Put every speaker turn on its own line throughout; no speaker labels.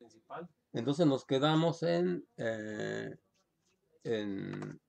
principal.
Entonces nos quedamos en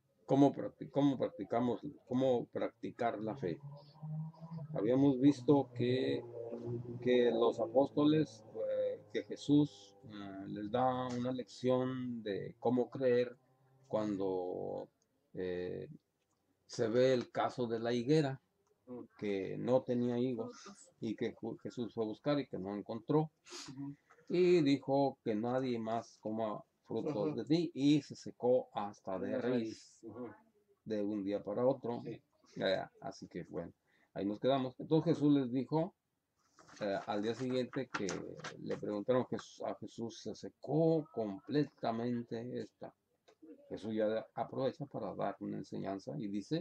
cómo practicar la fe. Habíamos visto que los apóstoles, que Jesús les da una lección de cómo creer cuando eh, se ve el caso de la higuera,
Mm,
que no tenía higos
Frutos.
y que Jesús fue a buscar y que no encontró.
ujú,
Y dijo que nadie más coma frutos
Ajá.
de ti y se secó hasta de
Una
raíz
ujú,
de un día para otro.
Sí.
Así que bueno, ahí nos quedamos. Entonces Jesús les dijo al día siguiente que le preguntaron que a Jesús se secó completamente esta. Jesús ya aprovecha para dar una enseñanza y dice,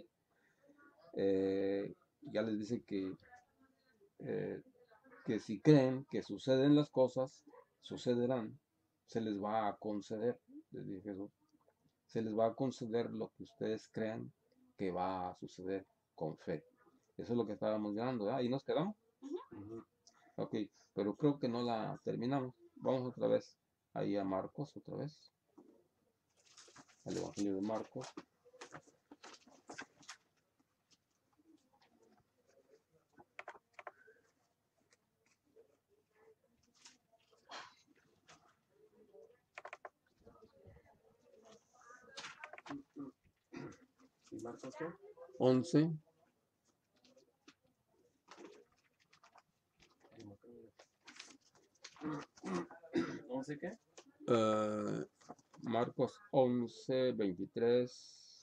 ya les dice eh, que si creen que suceden las cosas, sucederán, se les va a conceder, les dice Jesús, se les va a conceder lo que ustedes crean que va a suceder con fe. Eso es lo que estábamos mirando, ahí nos quedamos.
ujú.
Ok, pero creo que no la terminamos. Vamos otra vez ahí a Marcos, otra vez, al Evangelio de Marcos.
¿Y Marcos qué?
11,
No me acuerdo. ¿11 qué?
Marcos 11, 23.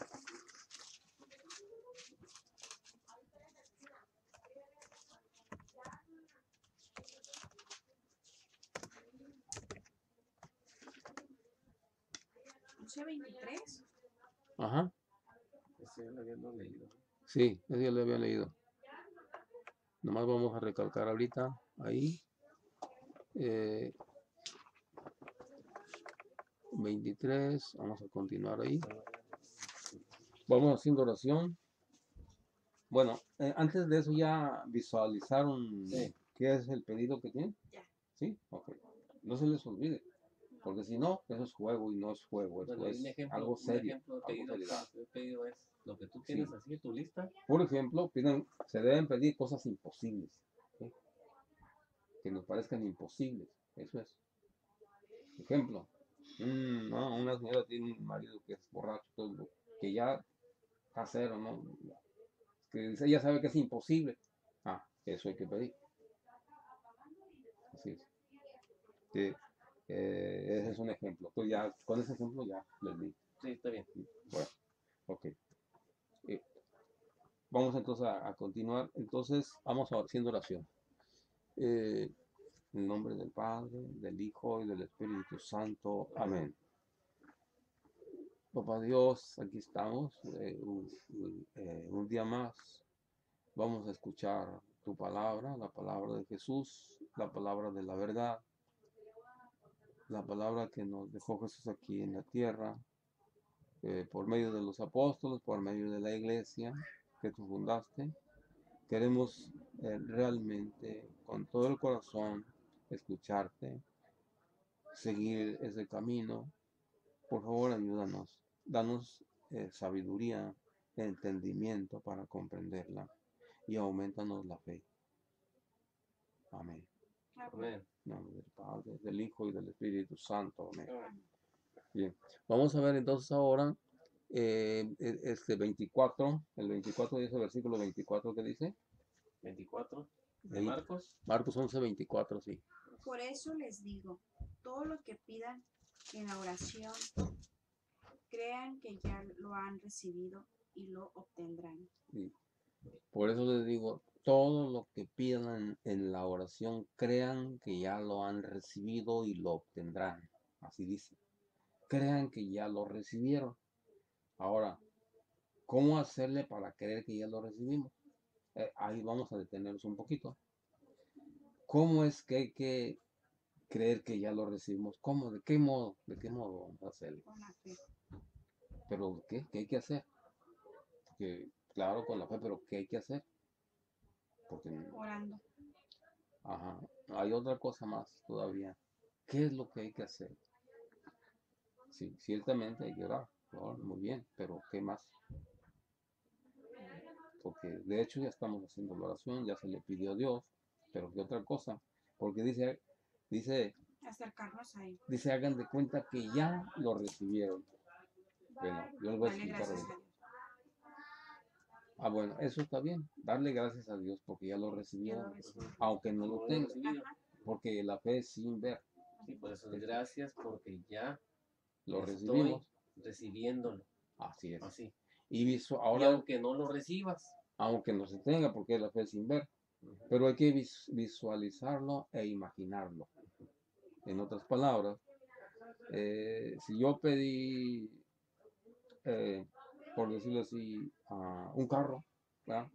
¿11, 23?
Ajá,
Ese ya lo habíamos leído.
sí, eso ya lo había leído. Nomás vamos a recalcar ahorita ahí. 23, vamos a continuar ahí. Vamos haciendo oración. Bueno, antes de eso ya visualizaron
Sí.
qué es el pedido que tienen.
Ya.
¿Sí? Ok. No se les olvide, porque si no, eso es juego y no es juego, eso
Bueno, y
es algo
un
serio,
ejemplo de
algo
pedido,
seriedad.
lo que he pedido es lo que tú
Sí.
tienes así en tu lista.
Por ejemplo, se deben pedir cosas imposibles, ¿sí? Que nos parezcan imposibles, eso es. Ejemplo, no, una señora tiene un marido que es borracho, todo, que ya casero, ¿no? Que ella sabe que es imposible. Eso hay que pedir. Así es. Que, ese es un ejemplo. Pues ya, con ese ejemplo ya les di.
Sí, está bien.
Bueno, ok. Eh, Vamos entonces a continuar. Entonces, vamos haciendo oración. En el nombre del Padre, del Hijo y del Espíritu Santo. Amén. Papá Dios, aquí estamos. Un día más. Vamos a escuchar tu palabra, la palabra de Jesús, la palabra de la verdad, la palabra que nos dejó Jesús aquí en la tierra, por medio de los apóstoles, por medio de la iglesia que tú fundaste. Queremos realmente con todo el corazón escucharte, seguir ese camino. Por favor, ayúdanos, danos sabiduría, entendimiento para comprenderla y aumentanos la fe. Amén.
Amén.
En nombre del Padre, del Hijo y del Espíritu Santo. Amén.
Amén.
Bien, vamos a ver entonces ahora este 24, el 24 dice el versículo 24 que dice.
24 de
Ahí,
Marcos.
Marcos 11, 24, sí.
Por eso les digo, todo lo que pidan en la oración, crean que ya lo han recibido y lo obtendrán.
Sí. Por eso les digo, todo lo que pidan en la oración, crean que ya lo han recibido y lo obtendrán. Así dice. Crean que ya lo recibieron. Ahora, ¿cómo hacerle para creer que ya lo recibimos? Ahí vamos a detenernos un poquito. ¿Cómo es que hay que creer que ya lo recibimos? ¿Cómo? ¿De qué modo? ¿De qué modo vamos a hacerlo?
Con la fe.
¿Pero qué? ¿Qué hay que hacer? Porque, claro, con la fe, pero ¿qué hay que hacer? Porque,
Orando.
ajá, hay otra cosa más todavía. ¿qué es lo que hay que hacer? Sí, ciertamente hay que orar, muy bien, pero ¿qué más? Porque de hecho ya estamos haciendo la oración, ya se le pidió a Dios, pero ¿qué otra cosa? Porque dice,
Acercarnos a Él.
dice, hagan de cuenta que ya lo recibieron. Bueno, yo les voy a
Dale
explicar
gracias
ahorita.
a Dios.
Ah, bueno, eso está bien. Darle gracias a Dios porque ya lo
Ya
recibió,
lo recibí.
aunque no lo
No lo he
tenga,
recibido.
Ajá.
porque la fe es sin ver.
Sí, por eso es gracias porque ya
Lo
estoy
recibimos,
recibiéndolo.
así es.
Así.
Y
Y
ahora,
aunque no lo recibas.
aunque no se tenga, porque es la fe sin ver,
Ujú.
pero hay que visualizarlo e imaginarlo. En otras palabras, si yo pedí, por decirlo así, un carro, ¿verdad?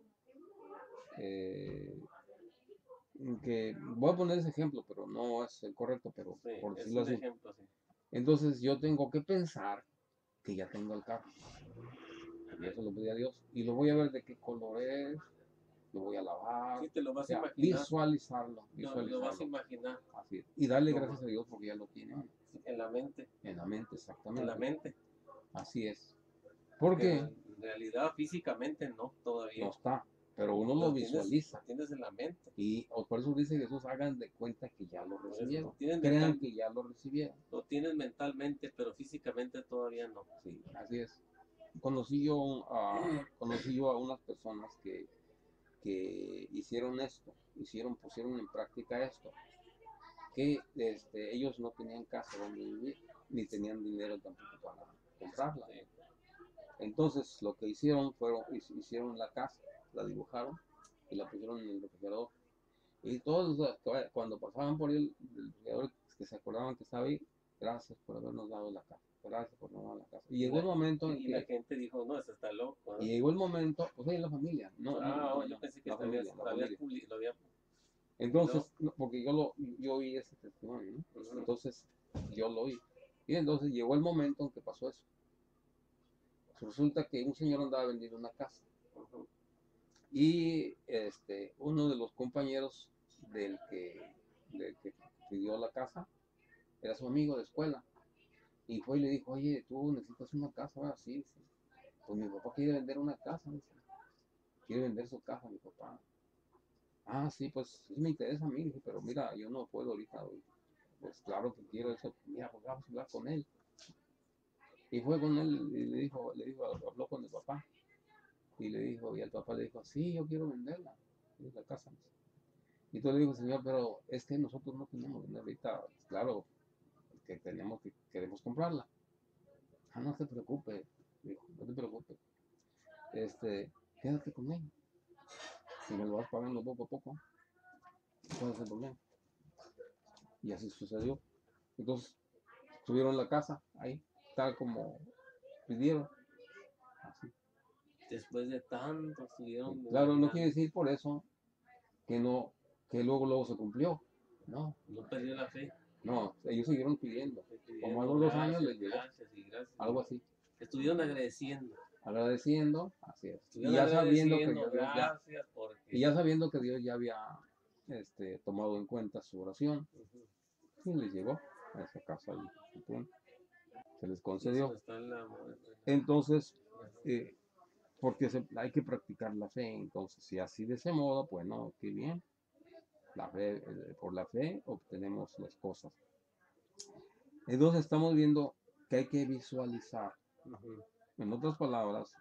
Eh, que voy a poner ese ejemplo, pero no es el correcto, pero
Sí,
por
es
decirlo
un
así.
ejemplo, sí.
Entonces yo tengo que pensar que ya tengo el carro. Y eso lo pedí a Dios. Y lo voy a ver de qué color es, lo voy a lavar.
Sí, te lo
O
vas a
sea,
imaginar.
visualizarlo,
Lo vas a
visualizarlo.
imaginar.
Así es. Y darle
Lo-
gracias a Dios porque ya lo tiene uno.
en la mente.
En la mente,
En la
exactamente.
mente.
Así es.
Porque
Porque
en realidad físicamente no, todavía.
no está, pero uno lo
Lo
visualiza.
tienes en la mente.
Y por eso dice Jesús, hagan de cuenta que ya lo
Por eso
recibieron.
tienes
Crean que ya lo recibieron.
lo tienes mentalmente, pero físicamente todavía no.
Sí, así es. Conocí yo a unas personas que hicieron esto, pusieron en práctica esto, que ellos no tenían casa donde vivir, ni tenían dinero tampoco para comprarla. Entonces lo que hicieron hicieron la casa, la dibujaron y la pusieron en el refrigerador. Y todos cuando pasaban por el refrigerador, que se acordaban que estaba ahí, gracias por habernos dado la casa, gracias por habernos dado la casa. Y llegó el momento en
Y la
que,
gente dijo, no, eso está loco. ¿No?
y llegó el momento, pues ahí la familia,
Yo pensé que
la
te habías,
familia, la
lo habías
familia.
lo había.
Entonces, porque yo oí ese testimonio, ¿no?
Ujú.
Entonces, yo lo oí. Y entonces llegó el momento en que pasó eso. Resulta que un señor andaba vendiendo una casa.
Ujú.
Y uno de los compañeros del que pidió la casa era su amigo de escuela. Y fue y le dijo, oye, tú necesitas una casa, ¿verdad? Sí, sí. Pues mi papá quiere vender una casa, dice. Quiere vender su casa, mi papá. Ah, sí, pues sí me interesa a mí, dije, pero mira, yo no puedo ahorita. Pues claro que quiero eso. Mira, pues vamos a hablar con él. Y fue con él y habló con el papá. Y le dijo, y el papá le dijo, sí, yo quiero venderla, la casa. Y entonces le dijo, señor, pero es que nosotros no tenemos dinero ahorita, pues, claro, que queremos comprarla. Ah, no te preocupes, dijo, no te preocupes. Quédate con él. Y me lo vas pagando poco a poco. ¿Cuál es el problema? Y así sucedió. Entonces, tuvieron la casa ahí, tal como pidieron. Así.
Después de tanto estuvieron
Claro, no
imaginando.
quiere decir por eso que no, que luego se cumplió. No,
No perdió la fe.
no, ellos siguieron pidiendo. Como a
Pidiendo
los 2 años
gracias,
les llegó,
gracias y gracias.
algo así.
Estuvieron agradeciendo.
Agradeciendo, así es. Y
Estuvieron
ya sabiendo que
agradeciendo,
Dios ya,
gracias
y
porque.
ya sabiendo que Dios ya había tomado en cuenta su oración,
Ujú.
y les llegó a esa casa y pum, se les
Y eso
concedió.
está en la muerte.
Entonces, porque hay que practicar la fe. Entonces, si así de ese modo, pues no, qué bien. La fe, por la fe obtenemos las cosas. Entonces estamos viendo que hay que visualizar.
Ujú.
En otras palabras,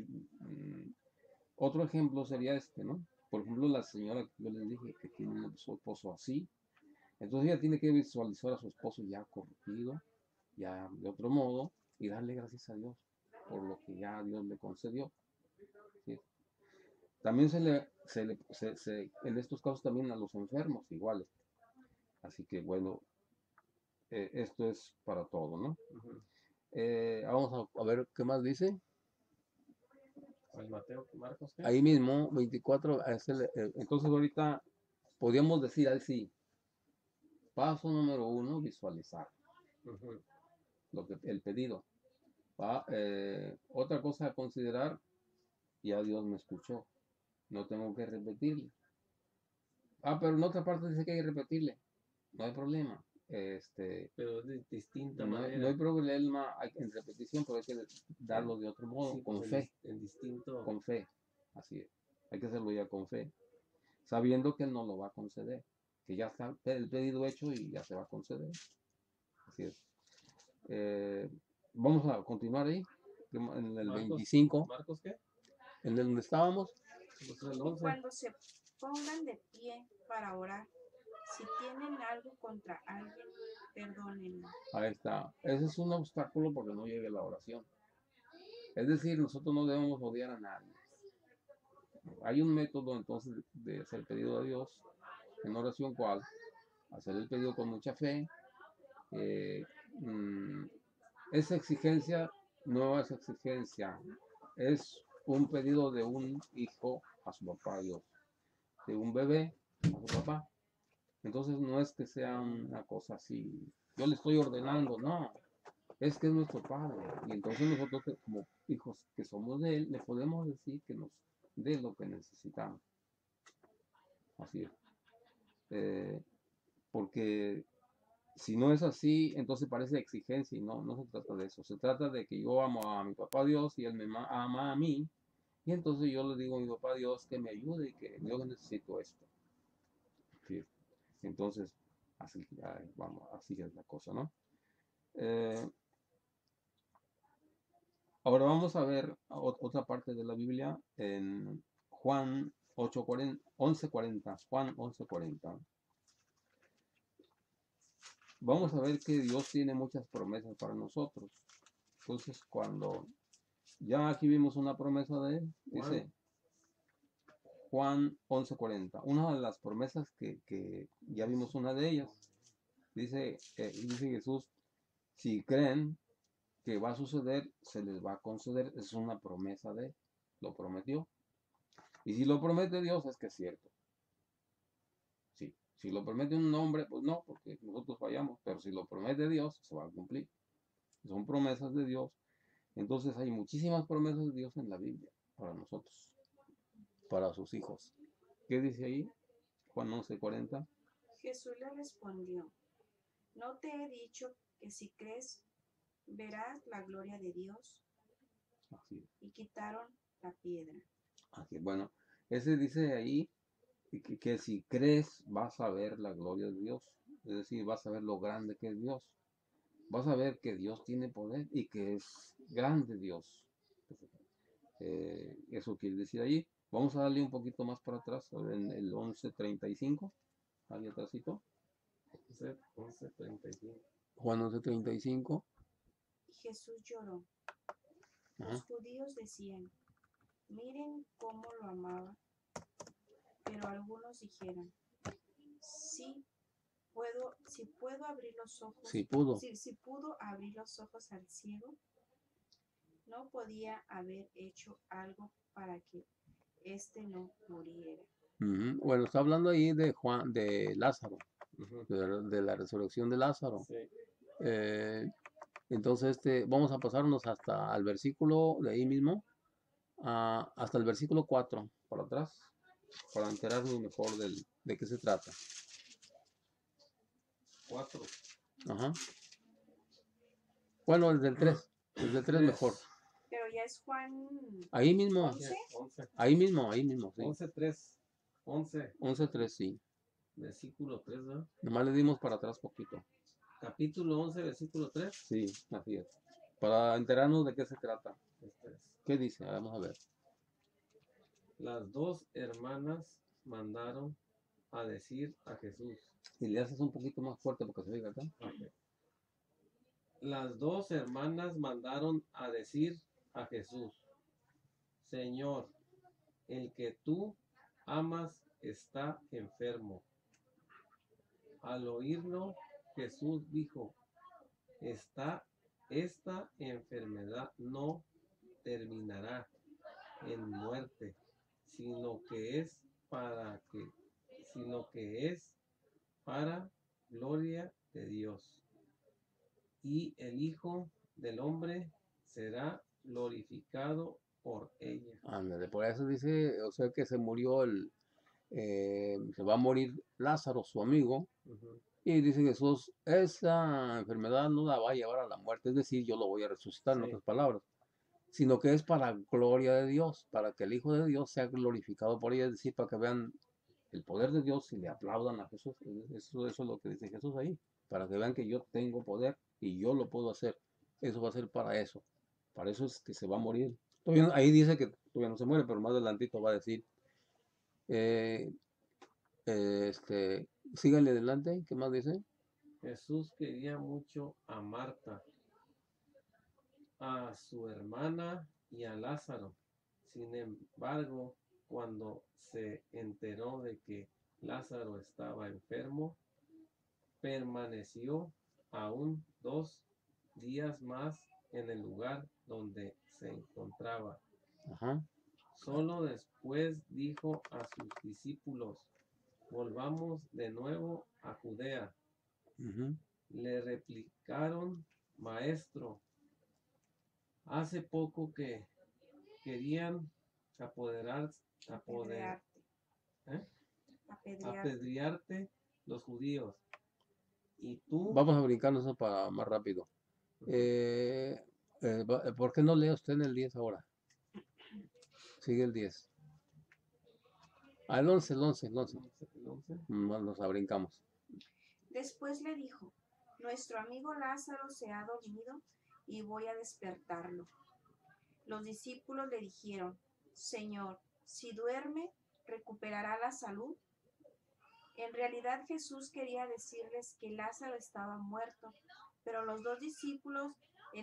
otro ejemplo sería ¿no? Por ejemplo, la señora que yo les dije que tiene un esposo así. Entonces ella tiene que visualizar a su esposo ya corregido, ya de otro modo, y darle gracias a Dios por lo que ya Dios le concedió. ¿Sí? También en estos casos también a los enfermos iguales. Así que bueno, esto es para todo, ¿no?
Ujú.
Vamos a ver qué más dice.
¿Cuál Mateo? ¿Marcos qué?
Ahí mismo, 24, entonces ahorita podríamos decir así, paso número 1, visualizar
Ujú.
el pedido. Otra cosa a considerar, ya Dios me escuchó, no tengo que repetirle. Pero en otra parte dice que hay que repetirle, no hay problema.
Pero de distinta
no
manera.
hay problema en repetición, pero hay que darlo de otro modo,
Sí,
con
pues,
fe,
en distinto.
con fe. Así es. Hay que hacerlo ya con fe, sabiendo que Él nos lo va a conceder, que ya está el pedido hecho y ya se va a conceder. Así es. Vamos a continuar ahí, en el
Marcos,
25,
¿Marcos qué?
en el donde estábamos.
Pues el
Y
11.
cuando se pongan de pie para orar, si tienen algo contra alguien, perdónenlo.
Ahí está. Ese es un obstáculo porque no llegue la oración. Es decir, nosotros no debemos odiar a nadie. Hay un método entonces de hacer pedido a Dios en oración, ¿cuál? Hacer el pedido con mucha fe. eh, mm, Esa exigencia no es exigencia, es un pedido de un hijo a su papá Dios, de un bebé a su papá. Entonces no es que sea una cosa así, yo le estoy ordenando, no, es que es nuestro padre. Y entonces nosotros como hijos que somos de él, le podemos decir que nos dé lo que necesitamos. Así es. Porque si no es así, entonces parece exigencia y no se trata de eso. Se trata de que yo amo a mi papá Dios y él me ama a mí. Y entonces yo le digo a mi papá Dios que me ayude y que yo necesito esto. Sí. Entonces, así, vamos, así es la cosa, ¿no? Ahora vamos a ver otra parte de la Biblia en Juan 11:40. Juan 11:40. Vamos a ver que Dios tiene muchas promesas para nosotros. Entonces, cuando ya aquí vimos una promesa de él, dice Juan 11:40. Una de las promesas que ya vimos una de ellas, dice Jesús, si creen que va a suceder, se les va a conceder. Es una promesa de él, lo prometió. Y si lo promete Dios, es que es cierto. Sí, si lo promete un hombre, pues no, porque nosotros fallamos, pero si lo promete Dios, se va a cumplir. Son promesas de Dios. Entonces hay muchísimas promesas de Dios en la Biblia para nosotros, para sus hijos. ¿Qué dice ahí? Juan 11:40.
Jesús le respondió, ¿no te he dicho que si crees, verás la gloria de Dios?
Así es.
Y quitaron la piedra.
Así es. Bueno, ese dice ahí que si crees vas a ver la gloria de Dios. Es decir, vas a ver lo grande que es Dios. Vas a ver que Dios tiene poder y que es grande Dios. Eso quiere decir allí. Vamos a darle un poquito más para atrás, en el 11:35. Ahí atrásito.
11:35.
Juan 11:35.
Y Jesús lloró.
Ajá.
Los judíos decían, miren cómo lo amaba. Pero algunos dijeron, si puedo abrir los ojos,
Sí pudo.
si pudo abrir los ojos al ciego, no podía haber hecho algo para que éste no muriera.
Ujú. Bueno, está hablando ahí de Juan, de Lázaro,
Ujú.
de la resurrección de Lázaro.
Sí.
Eh, entonces, vamos a pasarnos hasta el versículo de ahí mismo, hasta el versículo 4, para atrás, para enterarnos mejor de qué se trata.
4.
Ajá. Bueno, desde el 3 mejor.
Pero ya es Juan
Ahí mismo,
11.
11.
ahí mismo, sí.
11:3. 11.
11:3, sí.
Versículo 3, ¿no?
Nomás le dimos para atrás poquito.
Capítulo 11, versículo 3.
Sí, así es. Para enterarnos de qué se trata.
Este es.
¿Qué dice? Vamos a ver.
Las dos hermanas mandaron a decir a Jesús.
Si le haces un poquito más fuerte porque se oiga acá.
Okay. Las dos hermanas mandaron a decir a Jesús, Señor, el que tú amas está enfermo. Al oírlo, Jesús dijo, esta enfermedad no terminará en muerte, sino que es para gloria de Dios. Y el Hijo del Hombre será glorificado por ella.
Ándale, por eso dice, o sea que se murió se va a morir Lázaro, su amigo,
Ujú.
Y dice Jesús, esa enfermedad no la va a llevar a la muerte, es decir, yo lo voy a resucitar, en
Sí,
otras palabras, sino que es para gloria de Dios, para que el Hijo de Dios sea glorificado por ella, es decir, para que vean el poder de Dios y le aplaudan a Jesús. Eso es lo que dice Jesús ahí, para que vean que yo tengo poder y yo lo puedo hacer. Eso va a ser para eso es que se va a morir. Ahí dice que todavía no se muere, pero más adelantito va a decir, eh, síganle adelante, ¿qué más dice?
Jesús quería mucho a Marta, a su hermana y a Lázaro. Sin embargo, cuando se enteró de que Lázaro estaba enfermo, permaneció aún 2 días más en el lugar donde se encontraba.
Ajá.
Solo después dijo a sus discípulos, volvamos de nuevo a Judea.
Ujú.
Le replicaron, maestro, hace poco que querían apoderar, apoder,
Apedrearte.
¿eh?
Apedrearte.
apedrearte los judíos. Y tú,
Vamos a brincarnos eso para más rápido. ¿Por qué no lee usted en el 10 ahora? Sigue el 10. El 11, el 11, el 11.
el 11,
Nos abrincamos.
Después le dijo, nuestro amigo Lázaro se ha dormido y voy a despertarlo. Los discípulos le dijeron, Señor, si duerme, ¿recuperará la salud? En realidad Jesús quería decirles que Lázaro estaba muerto, pero los dos discípulos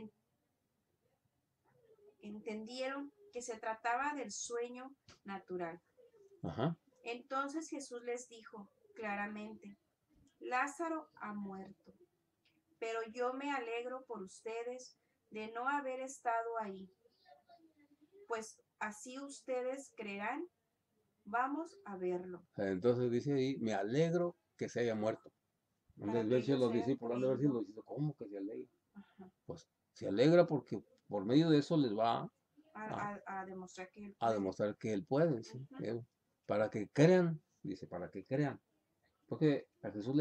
entendieron que se trataba del sueño natural.
Ajá.
Entonces Jesús les dijo claramente, Lázaro ha muerto, pero yo me alegro por ustedes de no haber estado ahí, pues así ustedes creerán. Vamos a verlo.
Entonces dice ahí, me alegro que se haya muerto.
Para
Entonces
que
ver si
ellos
los
hayan
discípulos han de ver si
creído.
los discípulos, ¿cómo que se alegra?
Ajá.
Pues se alegra porque por medio de eso les va a,
A demostrar que él
a
puede.
demostrar que él puede, ¿sí?
Ujú.
Para que crean, dice, para que crean. Porque a Jesús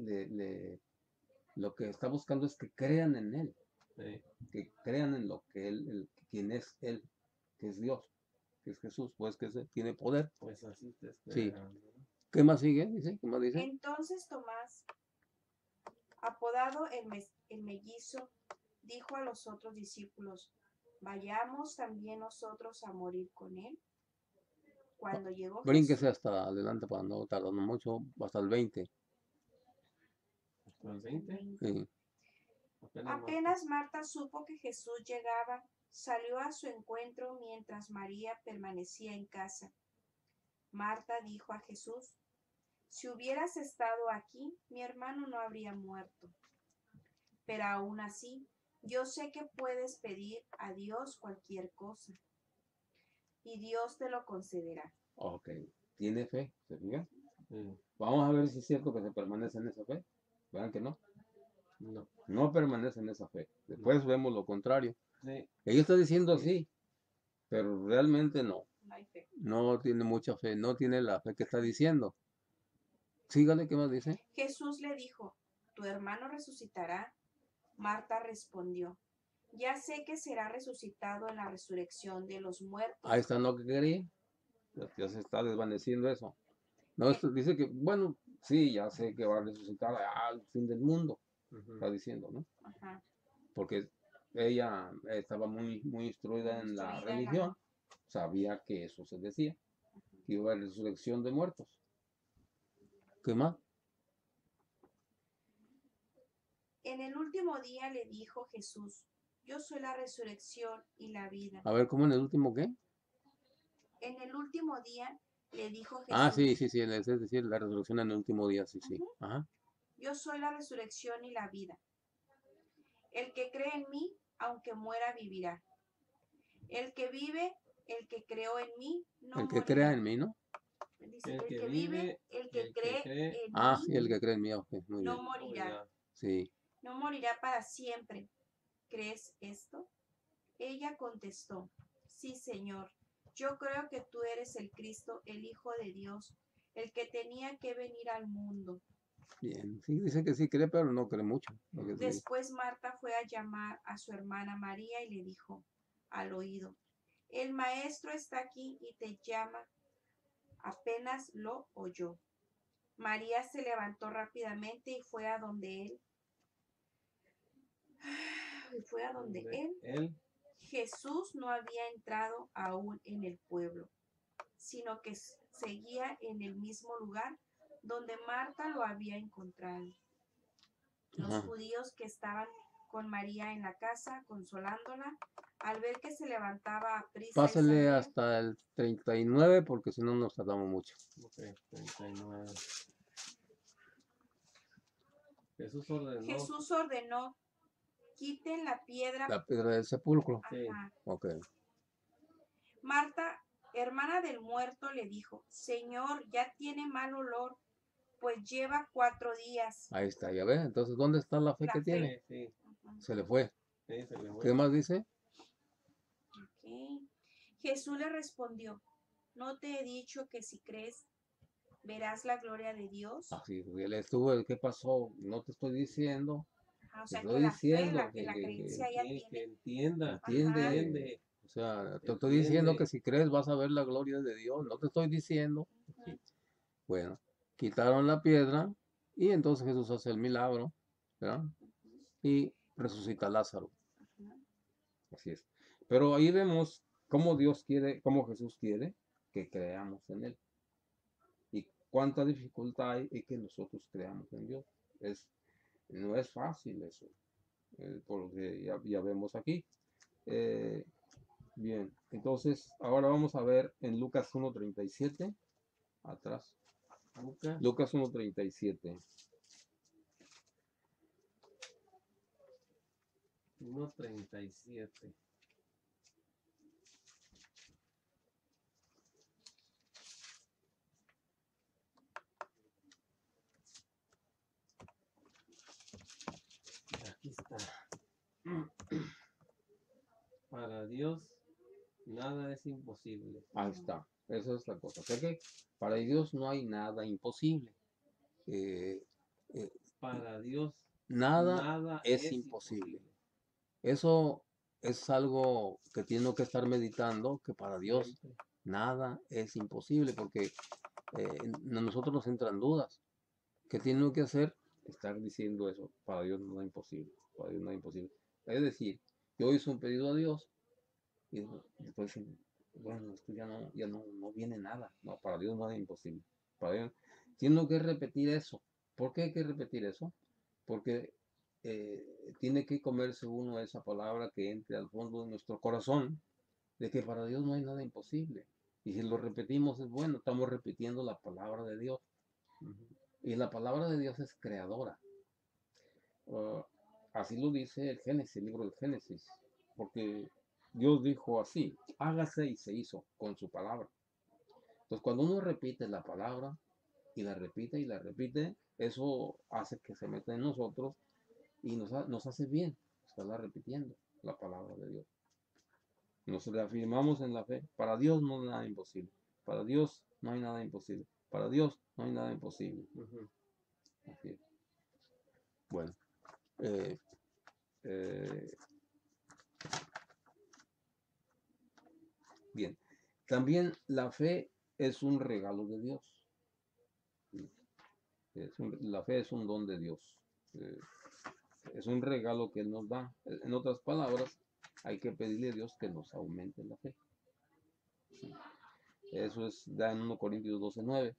lo que está buscando es que crean en él, que crean en lo que quien es él, que es Dios, que es Jesús, pues que tiene poder.
pues así te
Sí.
esperan.
¿Qué más sigue? Dice, ¿qué más dice?
Entonces Tomás, apodado el mellizo, dijo a los otros discípulos, vayamos también nosotros a morir con él. Cuando llegó Jesús,
Brínquese hasta adelante para no tardar mucho, hasta el 20.
¿Hasta el 20?
Sí.
Apenas Marta supo que Jesús llegaba, salió a su encuentro mientras María permanecía en casa. Marta dijo a Jesús, si hubieras estado aquí, mi hermano no habría muerto. Pero aún así, yo sé que puedes pedir a Dios cualquier cosa, y Dios te lo concederá.
Ok. ¿Tiene fe? ¿Se fija?
Sí.
Vamos a ver si es cierto que se permanece en esa fe. Vean que no.
No.
No permanece en esa fe. Después vemos lo contrario.
Sí.
Ella está diciendo sí, pero realmente no.
No hay fe.
No tiene mucha fe, no tiene la fe que está diciendo. Sígale, ¿qué más dice?
Jesús le dijo, ¿tu hermano resucitará? Marta respondió, ya sé que será resucitado en la resurrección de los muertos.
Ahí está lo que quería. Ya se está desvaneciendo eso. No, dice que, bueno, sí, ya sé que va a resucitar al fin del mundo. Está diciendo, ¿no?
Ajá.
Porque ella estaba muy instruida en la religión, sabía que eso se decía, que iba a haber resurrección de muertos. ¿Qué más?
En el último día le dijo Jesús, yo soy la resurrección y la vida.
A ver, ¿cómo en el último qué?
En el último día le dijo Jesús.
Ah, sí, es decir, la resurrección en el último día, sí. Ajá.
Yo soy la resurrección y la vida. El que cree en mí, aunque muera, vivirá. El que vive, el que creó en mí, no
El que
morirá.
crea en mí, ¿no?
Dice, el que vive, el que cree en
Ah,
mí,
sí, el que cree en mí, ok, muy
no
bien.
morirá.
Sí.
No morirá para siempre. ¿Crees esto? Ella contestó, sí, Señor. Yo creo que tú eres el Cristo, el Hijo de Dios, el que tenía que venir al mundo.
Bien, sí, dice que sí cree, pero no cree mucho. Lo que sí.
Después Marta fue a llamar a su hermana María y le dijo al oído, el maestro está aquí y te llama. Apenas lo oyó, María se levantó rápidamente y fue a donde él. Jesús no había entrado aún en el pueblo, sino que seguía en el mismo lugar donde Marta lo había encontrado. Los judíos que estaban con María en la casa, consolándola, al ver que se levantaba a prisa.
Pásale hasta el 39 porque si no nos tardamos mucho.
Ok, 39. Jesús
ordenó, quiten la piedra.
La piedra del sepulcro.
Sí.
Ok.
Marta, hermana del muerto, le dijo, Señor, ya tiene mal olor, pues lleva 4 días.
Ahí está, ya ve. Entonces, ¿dónde está la fe que tiene?
Sí.
Se le fue.
Sí, se le fue.
¿Qué más dice?
Okay. Jesús le respondió, ¿no te he dicho que si crees, verás la gloria de Dios?
Así, él estuvo, ¿qué pasó? No te estoy diciendo.
O sea,
Te
que
estoy
la
diciendo
fe, la creencia ya tiene.
Que entienda.
Entiende. O sea, te estoy diciendo que si crees vas a ver la gloria de Dios. No te estoy diciendo. Sí. Bueno, quitaron la piedra y entonces Jesús hace el milagro, ¿verdad? Y resucita a Lázaro. Así es. Pero ahí vemos cómo Dios quiere, cómo Jesús quiere que creamos en Él. Y cuánta dificultad hay en que nosotros creamos en Dios. No es fácil eso, por lo que ya vemos aquí. Bien, entonces ahora vamos a ver en Lucas 1:37, atrás. Lucas 1:37.
1:37. Aquí está. Para Dios nada es imposible.
Ahí está. Esa es la cosa. O sea que para Dios no hay nada imposible.
Para Dios
nada es imposible. Eso es algo que tengo que estar meditando, que para Dios
Siempre.
Nada es imposible, porque a nosotros nos entran dudas. ¿Qué tengo que hacer? Estar diciendo eso. Para Dios no es imposible. Para Dios no es imposible. Es decir, yo hice un pedido a Dios y después, bueno, esto ya no viene nada. No, para Dios no es imposible. Para Dios, tengo que repetir eso. ¿Por qué hay que repetir eso? Porque tiene que comerse uno esa palabra que entre al fondo de nuestro corazón, de que para Dios no hay nada imposible. Y si lo repetimos es bueno, estamos repitiendo la palabra de Dios. Y la palabra de Dios es creadora. Así lo dice el Génesis, el libro del Génesis. Porque Dios dijo así, hágase y se hizo con su palabra. Entonces cuando uno repite la palabra y la repite, eso hace que se meta en nosotros y nos hace bien estarla repitiendo la palabra de Dios. Nos reafirmamos en la fe. Para Dios no hay nada imposible. Para Dios no hay nada imposible. Para Dios no hay nada imposible. Así es. Bueno. Bien. También la fe es un regalo de Dios. La fe es un don de Dios. Es un regalo que Él nos da. En otras palabras, hay que pedirle a Dios que nos aumente la fe. Eso da en 1 Corintios 12:9.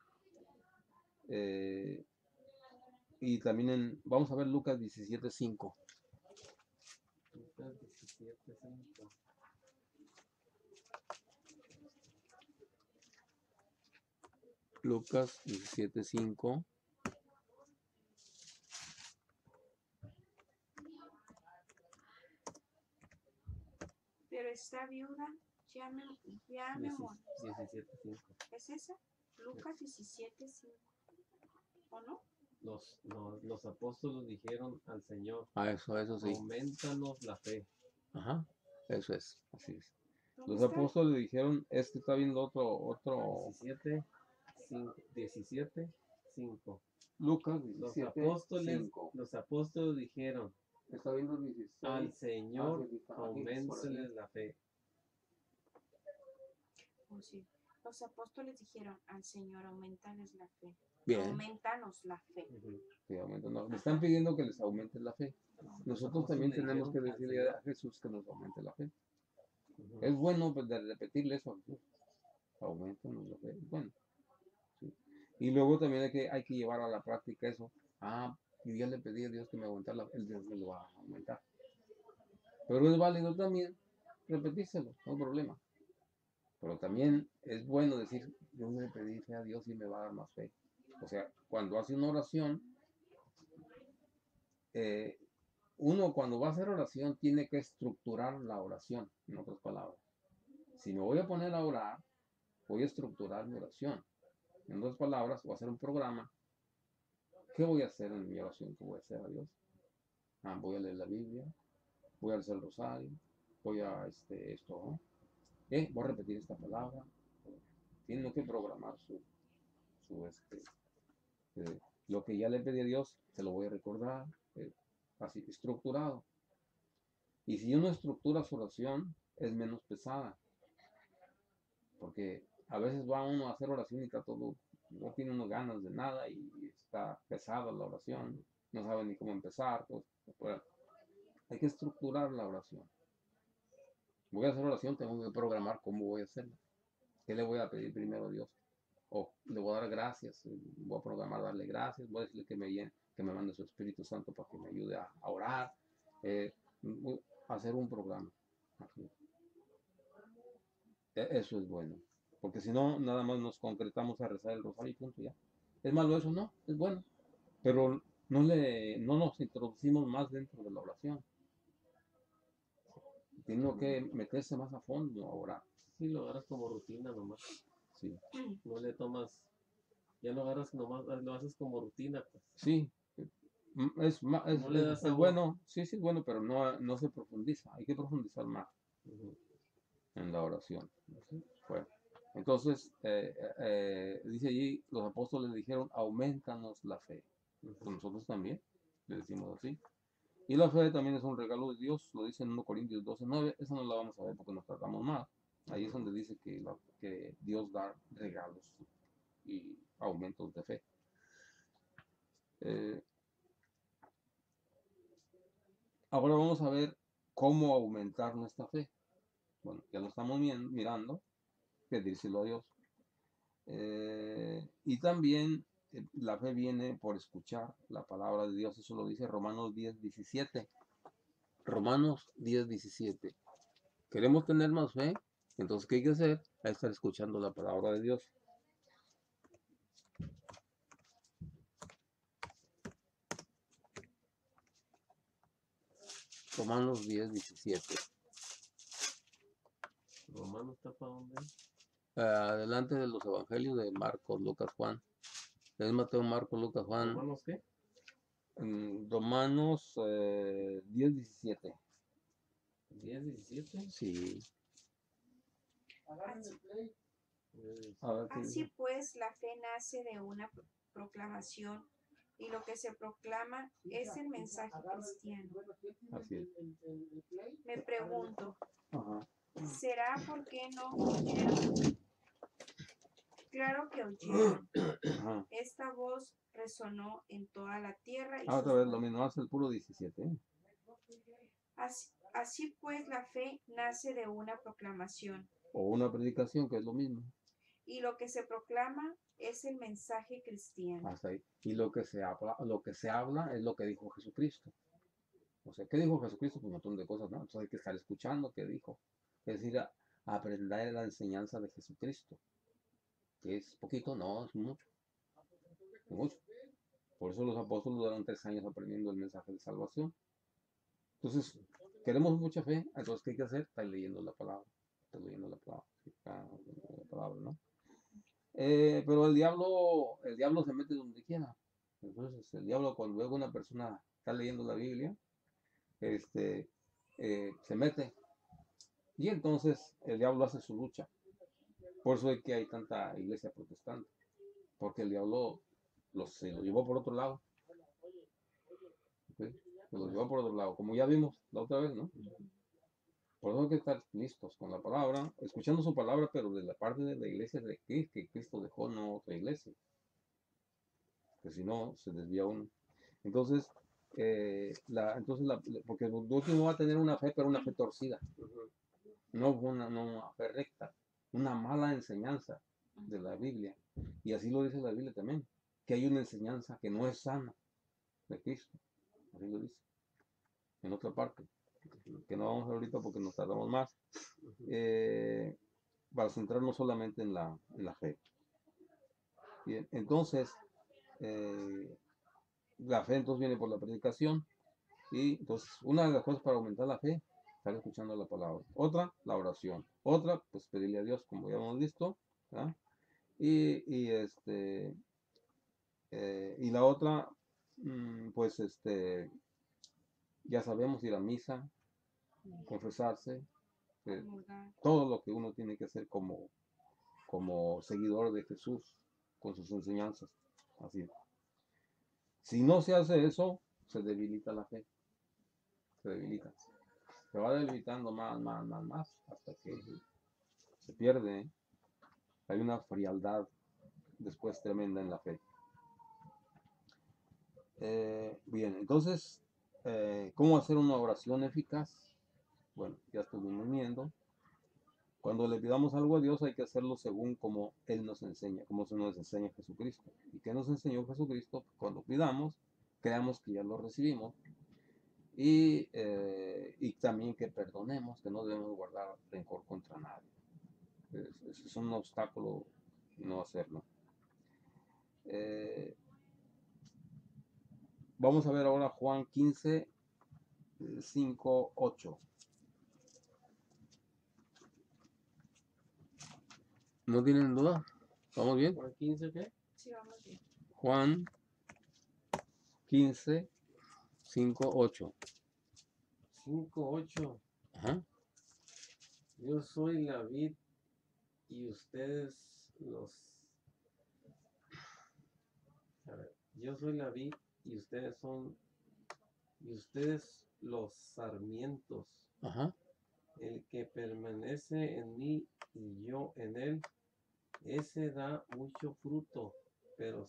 Y también vamos a ver Lucas 17:5.
Lucas 17:5.
Lucas 17:5.
Pero esta viuda ya me morí.
17:5.
¿Es esa? Lucas 17:5. ¿O no?
Los apóstoles dijeron al Señor,
Eso sí.
aumentanos la fe.
Ajá, eso es, así es.
¿Dónde
Los
está?
apóstoles dijeron, está viendo otro.
17:5.
Lucas
Los
17,
apóstoles,
5.
los apóstoles dijeron,
Está viendo 16.
al Señor
aquí está, aquí,
auménteles la fe.
Oh, sí. Los apóstoles dijeron al Señor, aumentanos la fe.
Bien.
Aumentanos la fe.
Ujú.
Sí, aumenta, no, le están pidiendo que les aumente la fe. Nosotros también
apóstoles
tenemos que
dijeron al
decirle
Señor.
a Jesús que nos aumente la fe.
Ujú.
Es bueno pues, de repetirle eso a Jesús. Aumentanos la fe. Es bueno. Sí. Y luego también hay que llevar a la práctica eso. Yo ya le pedí a Dios que me aumentara la fe. Él Dios me lo va a aumentar. Pero es válido también repetírselo, no hay problema. Pero también es bueno decir, yo le pedí fe a Dios y me va a dar más fe. O sea, cuando hace una oración, eh, uno cuando va a hacer oración tiene que estructurar la oración, en otras palabras. Si me voy a poner a orar, voy a estructurar mi oración. En otras palabras, voy a hacer un programa. ¿Qué voy a hacer en mi oración? ¿Qué voy a hacer a Dios? Voy a leer la Biblia, voy a hacer el rosario, voy a esto, ¿no? Voy a repetir esta palabra. Tiene que programar lo que ya le pedí a Dios, se lo voy a recordar, así estructurado. Y si uno estructura su oración, es menos pesada. Porque a veces va uno a hacer oración y está todo, no tiene uno ganas de nada y está pesada la oración, no sabe ni cómo empezar. Pues, hay que estructurar la oración. Voy a hacer oración, tengo que programar cómo voy a hacerla. ¿Qué le voy a pedir primero a Dios? O le voy a dar gracias, voy a programar darle gracias, voy a decirle que me mande su Espíritu Santo para que me ayude a orar, hacer un programa. Así. Eso es bueno, porque si no, nada más nos concretamos a rezar el rosario y punto ya. ¿Es malo eso? No, es bueno, pero no nos introducimos más dentro de la oración. Tiene que meterse más a fondo a orar.
Sí, lo agarras como rutina nomás.
Sí.
No le tomas, ya lo agarras nomás, lo haces como rutina, pues.
Sí,
No le das
es
sabor.
bueno, sí, es bueno, pero no se profundiza. Hay que profundizar más
Ujú.
en la oración. Bueno, entonces, dice allí, los apóstoles dijeron, aumentanos la fe. Pues nosotros también le decimos así. Y la fe también es un regalo de Dios, lo dice en 1 Corintios 12:9. Esa no la vamos a ver porque nos tratamos más. Ahí es donde dice que Dios da regalos y aumentos de fe. Ahora vamos a ver cómo aumentar nuestra fe. Bueno, ya lo estamos mirando, pedírselo a Dios. Y también la fe viene por escuchar la palabra de Dios, eso lo dice Romanos 10:17. Romanos 10:17. ¿Queremos tener más fe? Entonces, ¿qué hay que hacer? Hay que estar escuchando la palabra de Dios. Romanos 10:17.
Romanos está para dónde.
Adelante de los evangelios de Marcos, Lucas, Juan. Es Mateo, Marcos, Lucas, Juan.
¿Romanos qué?
Romanos 10:17.
¿10:17?
Sí.
Así pues, la fe nace de una proclamación y lo que se proclama es el mensaje cristiano.
Así es.
Me pregunto,
Ajá.
¿será porque no oyeron? Claro que oyeron.
Ajá.
Esta voz resonó en toda la tierra. Y
otra vez lo mismo, hace el puro 17.
Así pues, la fe nace de una proclamación.
O una predicación, que es lo mismo.
Y lo que se proclama es el mensaje cristiano.
Hasta ahí. Y lo que se habla es lo que dijo Jesucristo. O sea, ¿qué dijo Jesucristo? Pues un montón de cosas, ¿no? Entonces hay que estar escuchando qué dijo. Es decir, aprender la enseñanza de Jesucristo. Que es poquito, no, es mucho. Es mucho. Por eso los apóstoles duraron 3 años aprendiendo el mensaje de salvación. Entonces, queremos mucha fe, entonces, ¿qué hay que hacer? Estar leyendo la palabra. Estar leyendo la palabra, ¿no? Pero el diablo se mete donde quiera. Entonces, el diablo cuando ve a una persona está leyendo la Biblia, se mete. Y entonces el diablo hace su lucha. Por eso es que hay tanta iglesia protestante. Porque el diablo se lo llevó por otro lado. ¿Ok? Se lo llevó por otro lado, como ya vimos la otra vez, ¿no? Por eso hay que estar listos con la palabra, escuchando su palabra, pero de la parte de la iglesia de Cristo, que Cristo dejó, no otra iglesia. Que si no, se desvía uno. Entonces, porque el último va a tener una fe, pero una fe torcida. No una fe recta, una mala enseñanza de la Biblia. Y así lo dice la Biblia también, que hay una enseñanza que no es sana de Cristo. Así lo dice. En otra parte, que no vamos a ver ahorita porque nos tardamos más, para centrarnos solamente en la fe. Bien, entonces, la fe entonces viene por la predicación. Y entonces, una de las cosas para aumentar la fe, estar escuchando la palabra. Otra, la oración. Otra, pues pedirle a Dios, como ya hemos visto. ¿Verdad? Y la otra, pues ya sabemos, ir a misa, confesarse, todo lo que uno tiene que hacer como seguidor de Jesús, con sus enseñanzas. Así. Si no se hace eso, se debilita la fe. Se debilita. Se va debilitando más, hasta que se pierde. ¿Eh? Hay una frialdad después tremenda en la fe. Bien, entonces, ¿cómo hacer una oración eficaz? Bueno, ya estuvimos viendo. Cuando le pidamos algo a Dios hay que hacerlo según como Él nos enseña, como se nos enseña Jesucristo. ¿Y qué nos enseñó Jesucristo? Cuando pidamos, creamos que ya lo recibimos. Y también que perdonemos, que no debemos guardar rencor contra nadie. Es un obstáculo no hacerlo. Vamos a ver ahora Juan 15, 5, 8. ¿No tienen duda? ¿Vamos bien?
¿Juan 15 qué?
Sí, vamos bien.
Juan 15, 5, 8.
5, 8.
Ajá.
Yo soy la vid y ustedes yo soy la vid y ustedes los sarmientos.
Ajá.
El que permanece en mí y yo en él, ese da mucho fruto, pero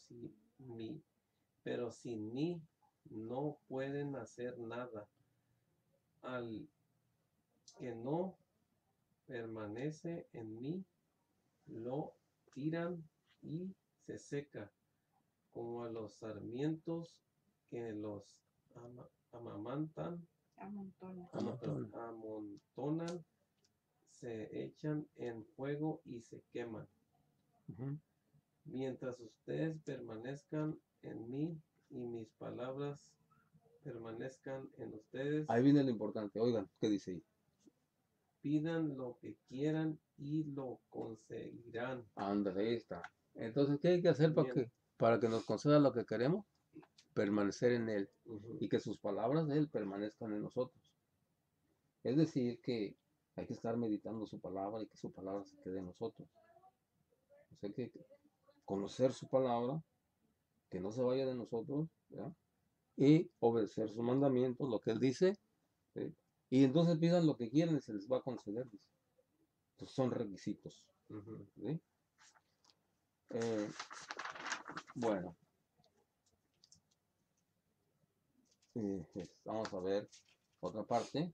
sin mí no pueden hacer nada. Al que no permanece en mí, lo tiran y se seca, como a los sarmientos que los amontonan, se echan en fuego y se queman.
Uh-huh.
Mientras ustedes permanezcan en mí y mis palabras permanezcan en ustedes,
ahí viene lo importante. Oigan, ¿qué dice ahí?
pidan lo que quieran y lo conseguirán.
Ándale, ahí está. Entonces, ¿qué hay que hacer para que nos conceda lo que queremos? Permanecer en Él.
Uh-huh.
Y que sus palabras de Él permanezcan en nosotros. Es decir, que hay que estar meditando su palabra y que su palabra se quede en nosotros. O sea, que conocer su palabra, que no se vaya de nosotros, ¿verdad? Y obedecer sus mandamientos, lo que Él dice, ¿sí? Y entonces pidan lo que quieran y se les va a conceder. Entonces son requisitos.
Uh-huh.
¿Sí? Bueno, vamos a ver otra parte.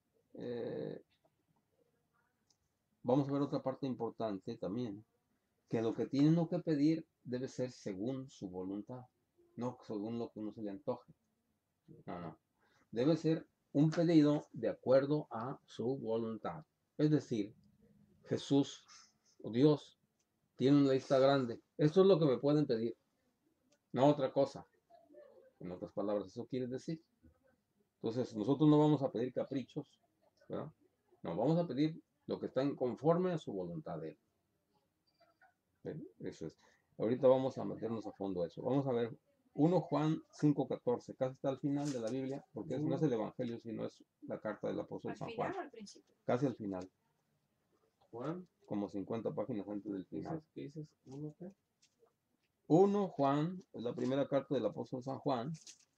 Vamos a ver otra parte importante también, que lo que tiene uno que pedir debe ser según su voluntad, no según lo que uno se le antoje. No. Debe ser un pedido de acuerdo a su voluntad. Es decir, Jesús o Dios tiene una lista grande. Esto es lo que me pueden pedir, no otra cosa. En otras palabras, eso quiere decir. Entonces, nosotros no vamos a pedir caprichos, ¿verdad? No, vamos a pedir lo que está conforme a su voluntad de Él. ¿Sí? Eso es. Ahorita vamos a meternos a fondo a eso. Vamos a ver 1 Juan 5:14, casi está al final de la Biblia, porque no es el Evangelio, sino es la carta del apóstol San Juan.
¿Al principio?
Casi al final.
Juan,
Como 50 páginas antes del final.
¿qué dices? ¿1 qué?
1 Juan, es la primera carta del apóstol San Juan.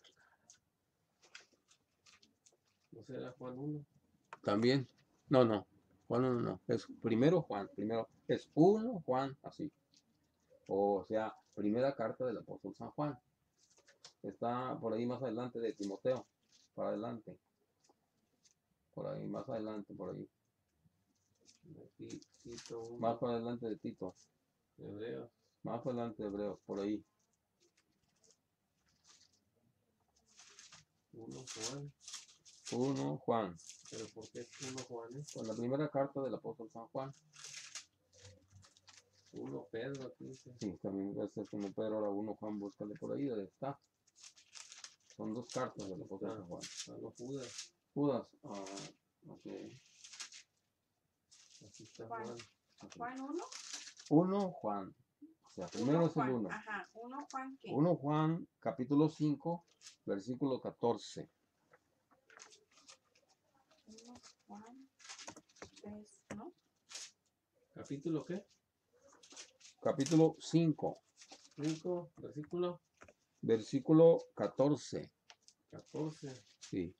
¿No será Juan 1?
También. No, no. Juan 1 no. Es primero Juan. Primero es 1 Juan, así. O sea, primera carta del apóstol San Juan. Está por ahí más adelante de Timoteo. Para adelante. Por ahí, más adelante, por ahí.
Aquí, Tito 1,
Más para adelante de Tito.
Hebreos.
Más para adelante de Hebreos, por ahí.
1 Juan.
1 Juan.
¿Pero por qué es 1 Juan?
Con la primera carta del apóstol San Juan.
1 Pedro, aquí dice.
Sí, también va a ser como Pedro, ahora 1 Juan, búscale por ahí, ahí está. Son 2 cartas del apóstol San Juan.
Pablo Judas.
Judas, ok.
Aquí está
Juan.
Juan.
Juan 1.
1 Juan. O sea, primero es el
Juan.
1.
Ajá, 1 Juan ¿qué?
1 Juan, capítulo 5, versículo 14.
1 Juan 3, ¿no?
¿Capítulo qué?
Capítulo 5,
5, versículo
versículo 14.
14.
Sí.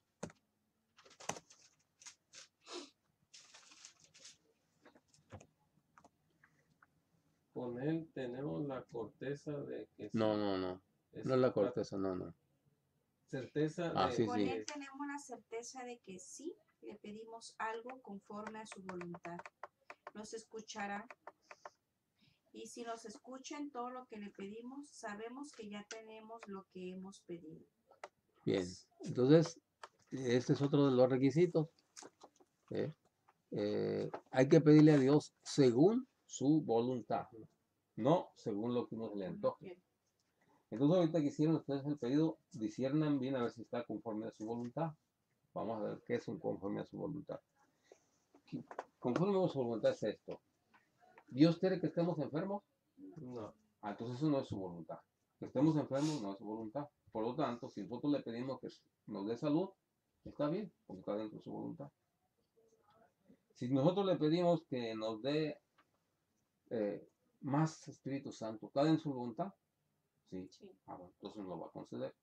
Con él tenemos la corteza de que sí.
No, no, no. No es la corteza, no, no.
Certeza
Ah,
de
sí,
Con
sí.
él tenemos la certeza de que sí le pedimos algo conforme a su voluntad. Nos escuchará. Y si nos escucha en todo lo que le pedimos, sabemos que ya tenemos lo que hemos pedido.
Bien. Entonces, este es otro de los requisitos. Hay que pedirle a Dios según su voluntad, no según lo que uno se le antoje.
Bien.
Entonces, ahorita que hicieron ustedes el pedido, disciernan bien a ver si está conforme a su voluntad. Vamos a ver qué es un conforme a su voluntad. Conforme a su voluntad es esto. ¿Dios quiere que estemos enfermos?
No.
Entonces eso no es su voluntad. Que estemos enfermos no es su voluntad. Por lo tanto, si nosotros le pedimos que nos dé salud, está bien, porque está dentro de su voluntad. Si nosotros le pedimos que nos dé más Espíritu Santo, ¿está en su voluntad? Sí.
Sí.
Bueno, entonces nos lo va a conceder.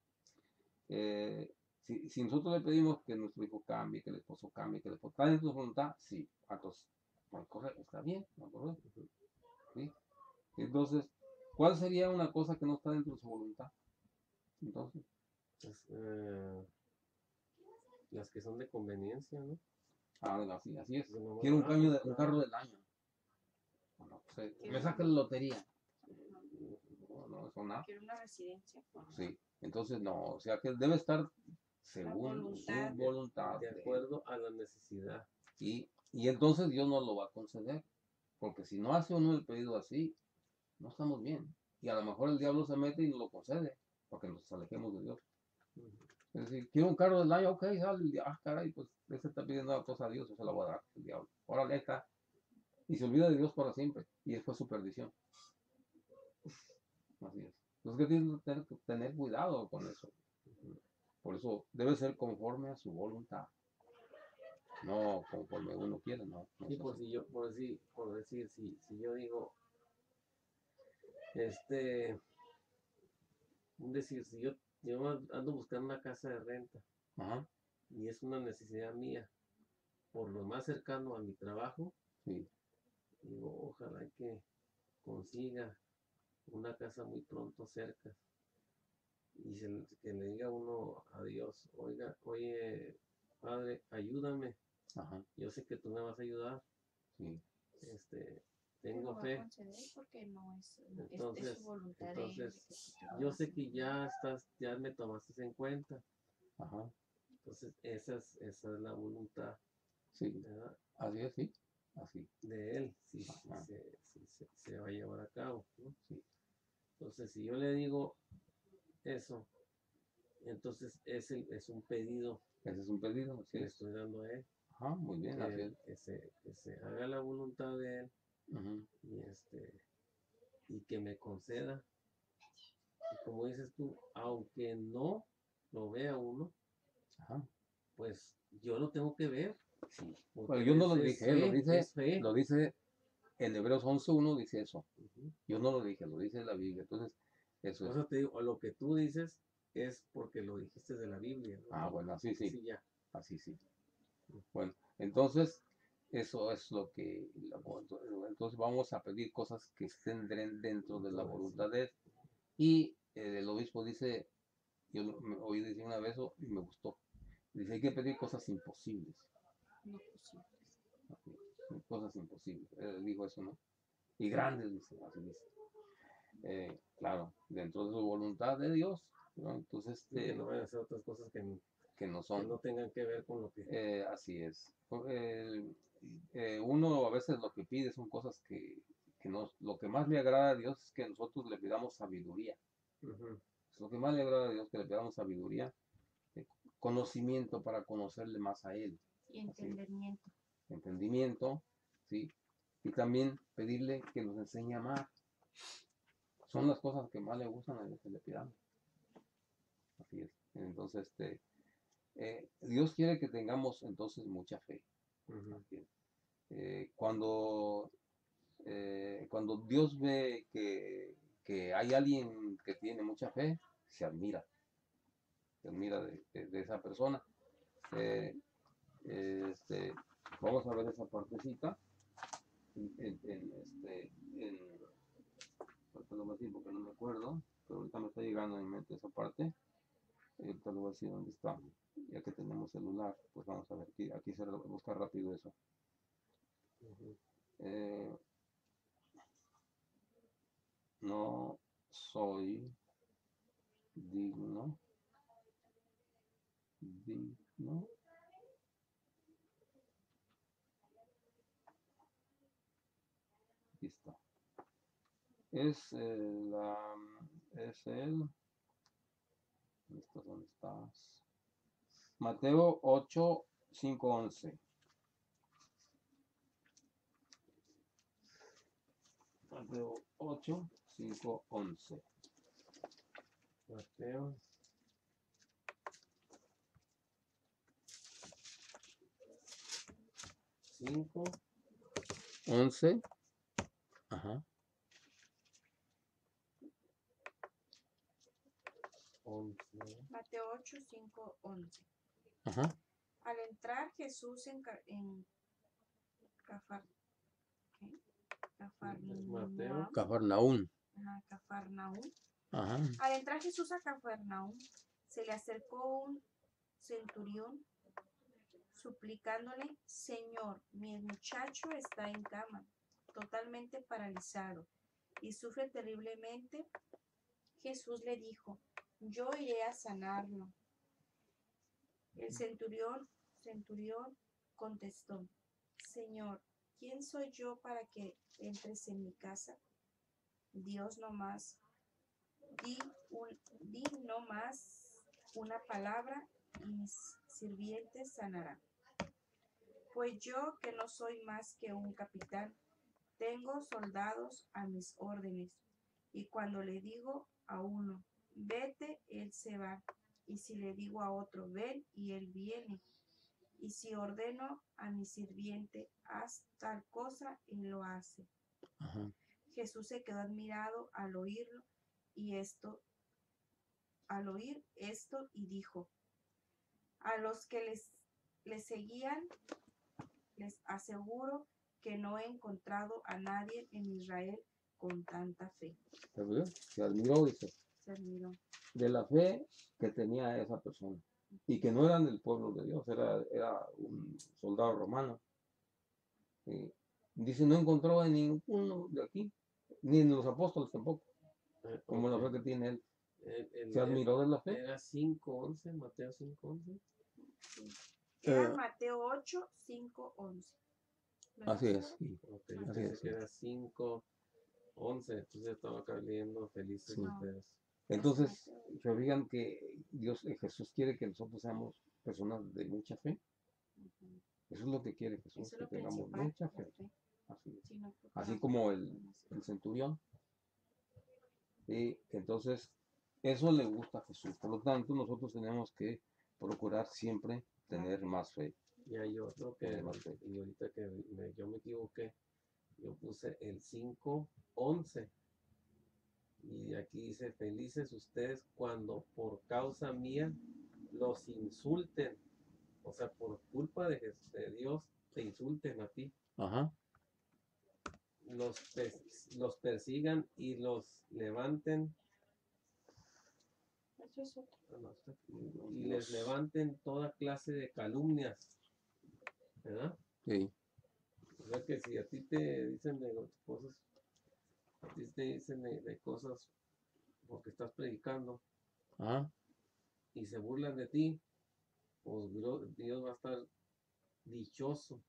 Si nosotros le pedimos que nuestro hijo cambie, que el esposo cambie, que el esposo está en su voluntad, sí. Entonces, correcto, está bien, correcto. ¿Sí? Entonces, ¿cuál sería una cosa que no está dentro de su voluntad? Entonces,
Las que son de conveniencia, ¿no?
así es.
Bueno,
Quiero un
trabajo,
carro del año. Bueno, pues, me saca la lotería. No, eso nada.
Quiero una residencia.
Sí. Entonces, no, o sea que debe estar según
voluntad.
su voluntad.
de acuerdo a la necesidad.
Y entonces Dios nos lo va a conceder. Porque si no hace uno el pedido así, no estamos bien. Y a lo mejor el diablo se mete y nos lo concede. Para que nos alejemos de Dios. Es decir, quiero un carro del año, ok, sale, caray, pues ese está pidiendo una cosa a Dios, yo se la voy a dar, el diablo. Órale, ahí está. Y se olvida de Dios para siempre. Y después su perdición. Así es. Entonces, que tienes que tener cuidado con eso. Por eso debe ser conforme a su voluntad. No conforme uno quiere, no.
Y por decir, si yo digo, si yo ando buscando una casa de renta,
Ajá.
y es una necesidad mía, por lo más cercano a mi trabajo,
Sí.
digo, ojalá que consiga una casa muy pronto cerca. Y que le diga uno a Dios, oye, Padre, ayúdame.
Ajá.
Yo sé que tú me vas a ayudar.
Sí.
Tengo fe.
Porque no es
Entonces,
su voluntad
yo sé que ya me tomaste en cuenta.
Ajá.
Entonces, esa es la voluntad.
Sí.
¿Verdad?
Así es, sí. Así.
De él, si se va a llevar a cabo, ¿no? Sí. Entonces, si yo le digo eso, entonces es un pedido.
Ese es un pedido,
que le estoy dando a él.
Ajá, muy bien, así es.
Que se haga la voluntad de él. Y que me conceda. Y como dices tú, aunque no lo vea uno,
Ajá.
pues yo lo tengo que ver.
Sí. Bueno, yo no lo dije, lo dice en Hebreos 11:1 dice eso.
Ujú.
Yo no lo dije, lo dice la Biblia. Entonces, eso
Por
es.
eso te digo, lo que tú dices es porque lo dijiste de la Biblia, ¿no?
Ah, bueno, así sí,
Sí, ya.
así sí. Bueno, entonces, eso es lo que, entonces vamos a pedir cosas que estén dentro de la
Todo eso.
voluntad de Él. Y el obispo dice, yo oí decir una vez eso y me gustó. Dice, hay que pedir cosas imposibles.
No posible.
Así, cosas imposibles. Él dijo eso, ¿no? Y grandes, dice, así dice. Claro, dentro de su voluntad de Dios, ¿no? Entonces,
Y que no vayan a hacer otras cosas que
no
que
son.
no tengan que ver con lo que...
Así es. Uno a veces lo que pide son cosas que lo que más le agrada a Dios es que nosotros le pidamos sabiduría.
Ujú.
Lo que más le agrada a Dios es que le pidamos sabiduría, eh, conocimiento para conocerle más a Él,
Y
así,
entendimiento.
entendimiento, ¿sí? Y también pedirle que nos enseñe a amar. Son las cosas que más le gustan a Dios que le pidamos. Así es. Entonces, Dios quiere que tengamos entonces mucha fe.
Ujú.
Así es. Cuando Dios ve que hay alguien que tiene mucha fe, se admira de esa persona. Eh, este, Vamos a ver esa partecita. Ahorita lo voy a decir porque no me acuerdo, pero ahorita me está llegando a mi mente esa parte. Ahorita lo voy a decir dónde está. Ya que tenemos celular, pues vamos a ver, aquí se busca rápido eso.
Ujú.
Eh, no soy digno, digno. Aquí está. Es es el, ¿dónde estás? Mateo 8, 5, 11. Mateo 8, 5, 11.
Mateo 5,
11. Ajá.
11.
Mateo 8, 5, 11.
Ajá.
Al entrar Jesús en Cafar, ¿qué?
Mateo.
Cafarnaún.
Cafarnaúm.
Ajá.
Al entrar Jesús a Cafarnaúm, se le acercó un centurión suplicándole: Señor, mi muchacho está en cama, totalmente paralizado, y sufre terriblemente. Jesús le dijo: yo iré a sanarlo. El centurión contestó: Señor, ¿quién soy yo para que entres en mi casa? Dios nomás, di nomás una palabra y mis sirvientes sanarán. Pues yo, que no soy más que un capitán, tengo soldados a mis órdenes, y cuando le digo a uno, vete, él se va, y si le digo a otro, ven, y él viene, y si ordeno a mi sirviente, haz tal cosa, él lo hace.
Ajá.
Jesús se quedó admirado al oír esto y dijo: a los que les seguían, les aseguro que no he encontrado a nadie en Israel con tanta fe.
Se admiró, dice,
Se admiró.
de la fe que tenía esa persona. Y que no eran del pueblo de Dios, era un soldado romano. Dice, no encontró a ninguno de aquí, ni en los apóstoles tampoco, como la
Ok.
fe que tiene él.
El-
Se admiró de la fe.
Era 5:11, Mateo 5:11.
Sí. Era
Eh,
Mateo 8, 5, 11.
Así es. Sí.
Ok, yo
Así
pensé
es,
que
sí.
era 5:11, entonces estaba acá leyendo felices
Sí.
ustedes.
Entonces,
Es Mateo.
se fijan que Jesús quiere que nosotros seamos personas de mucha fe.
Ujú.
Eso es lo que quiere Jesús,
Eso es
que
lo
tengamos
principal,
mucha
la
fe.
fe.
Así es.
Sí, no fue
Así
para
como
otra
el
información.
centurión. Y entonces, eso le gusta a Jesús. Por lo tanto, nosotros tenemos que procurar siempre tener más fe.
Y hay otro que,
Tener más fe.
y ahorita que yo me equivoqué, Yo puse el 5:11. Y aquí dice, felices ustedes cuando por causa mía los insulten. O sea, por culpa de Dios te insulten a ti.
Ajá.
Los persigan y los levanten.
Eso es otro.
Y les levanten toda clase de calumnias. ¿Verdad?
Sí.
O sea que si a ti te dicen de cosas, a ti te dicen de cosas porque estás predicando
Ajá.
y se burlan de ti, pues Dios va a estar dichoso.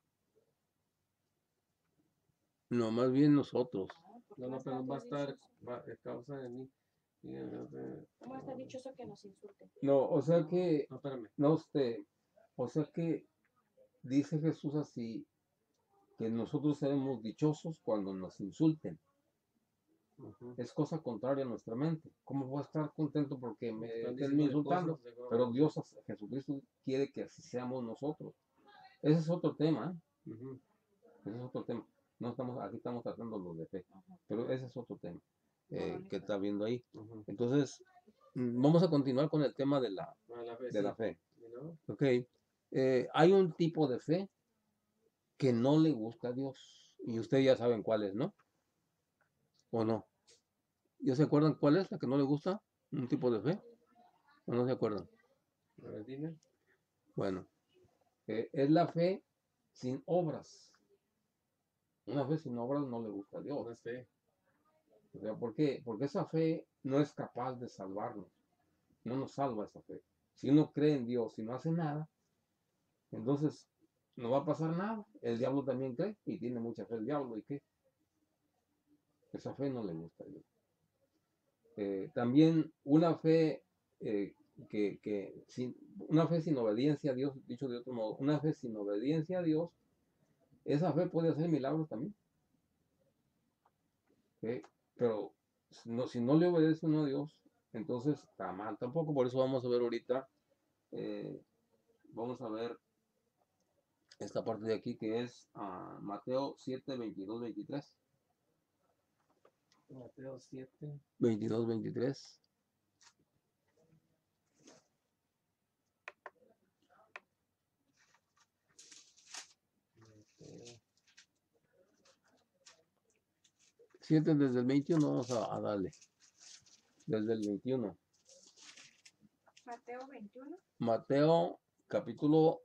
No, más bien nosotros.
No, pero va a estar a causa de mí.
¿Cómo está dichoso que nos insulten?
No, o sea que,
No, espérame.
no usted, o sea que dice Jesús así, que nosotros seremos dichosos cuando nos insulten.
Ujú.
Es cosa contraria a nuestra mente. ¿Cómo voy a estar contento porque me
Están
estén
diciendo
insultando?
cosas de
Pero
broma.
Dios, Jesucristo, quiere que así seamos nosotros. Ese es otro tema, ¿eh?
Ujú.
Ese es otro tema. No estamos, aquí estamos tratando los de fe, pero ese es otro tema que está viendo ahí.
Ujú.
Entonces, vamos a continuar con el tema de la
A la fe,
fe.
sí. You know?
Ok. Hay un tipo de fe que no le gusta a Dios. Y ustedes ya saben cuál es, ¿no? ¿O no? ¿Ya se acuerdan cuál es la que no le gusta? ¿Un tipo de fe? ¿O no se acuerdan?
A ver, dime.
Bueno, es la fe sin obras. Una fe sin obras no le gusta a Dios.
No es fe.
O sea, ¿por qué? Porque esa fe no es capaz de salvarnos. No nos salva esa fe. Si uno cree en Dios y no hace nada, entonces no va a pasar nada. El diablo también cree y tiene mucha fe el diablo. ¿Y qué? Esa fe no le gusta a Dios. También una fe una fe sin obediencia a Dios, dicho de otro modo, una fe sin obediencia a Dios, esa fe puede hacer milagros también. Pero si no le obedece uno a Dios, entonces está mal tampoco. Por eso vamos a ver ahorita, vamos a ver esta parte de aquí que es Mateo 7, 22, 23.
Mateo 7.
22, 23.
Mateo.
7 desde el 21, vamos a darle. Desde el 21.
Mateo 21.
Mateo capítulo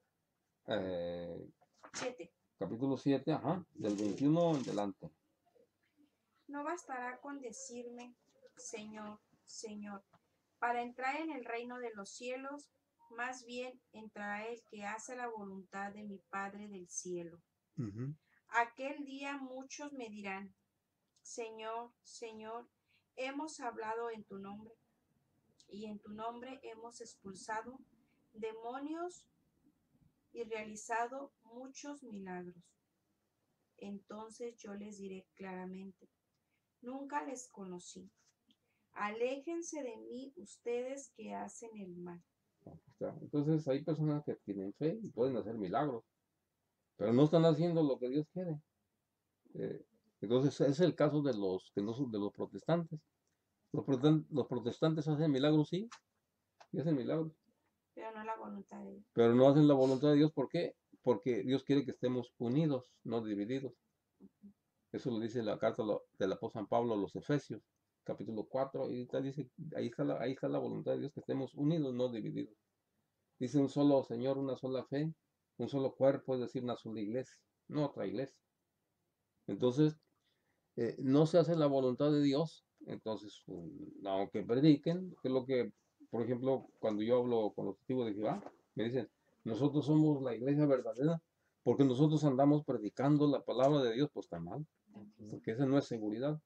7.
capítulo 7, ajá, del 21 en adelante.
No bastará con decirme, Señor, Señor, para entrar en el reino de los cielos, más bien entrará el que hace la voluntad de mi Padre del cielo. Aquel día muchos me dirán, Señor, Señor, hemos hablado en tu nombre, y en tu nombre hemos expulsado demonios y realizado muchos milagros. Entonces yo les diré claramente, nunca les conocí. Aléjense de mí ustedes que hacen el mal.
Entonces hay personas que tienen fe y pueden hacer milagros, pero no están haciendo lo que Dios quiere. Entonces es el caso de los que no son de los protestantes. Los protestantes hacen milagros, sí, y hacen milagros,
Pero no la voluntad de Dios.
pero no hacen la voluntad de Dios. ¿Por qué? Porque Dios quiere que estemos unidos, no divididos. Eso lo dice la carta del apóstol San Pablo a los Efesios, capítulo 4, y dice, ahí está la voluntad de Dios, que estemos unidos, no divididos. Dice un solo Señor, una sola fe, un solo cuerpo, es decir, una sola iglesia, no otra iglesia. Entonces, no se hace la voluntad de Dios, entonces, aunque prediquen, que es lo que, por ejemplo, cuando yo hablo con los testigos de Jehová, me dicen, nosotros somos la iglesia verdadera, porque nosotros andamos predicando la palabra de Dios, pues está mal, porque esa no es seguridad.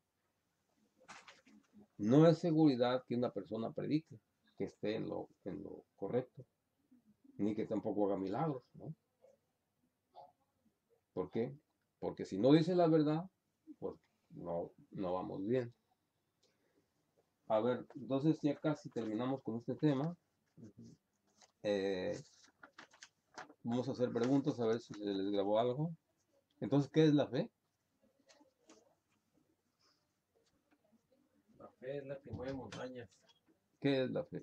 No es seguridad que una persona predique, que esté en lo correcto, ni que tampoco haga milagros, ¿no? ¿Por qué? Porque si no dice la verdad, pues no vamos bien. A ver, entonces ya casi terminamos con este tema. Vamos a hacer preguntas a ver si se les grabó algo. Entonces, ¿qué es la fe?
fe es la que mueve montañas.
¿Qué es la fe?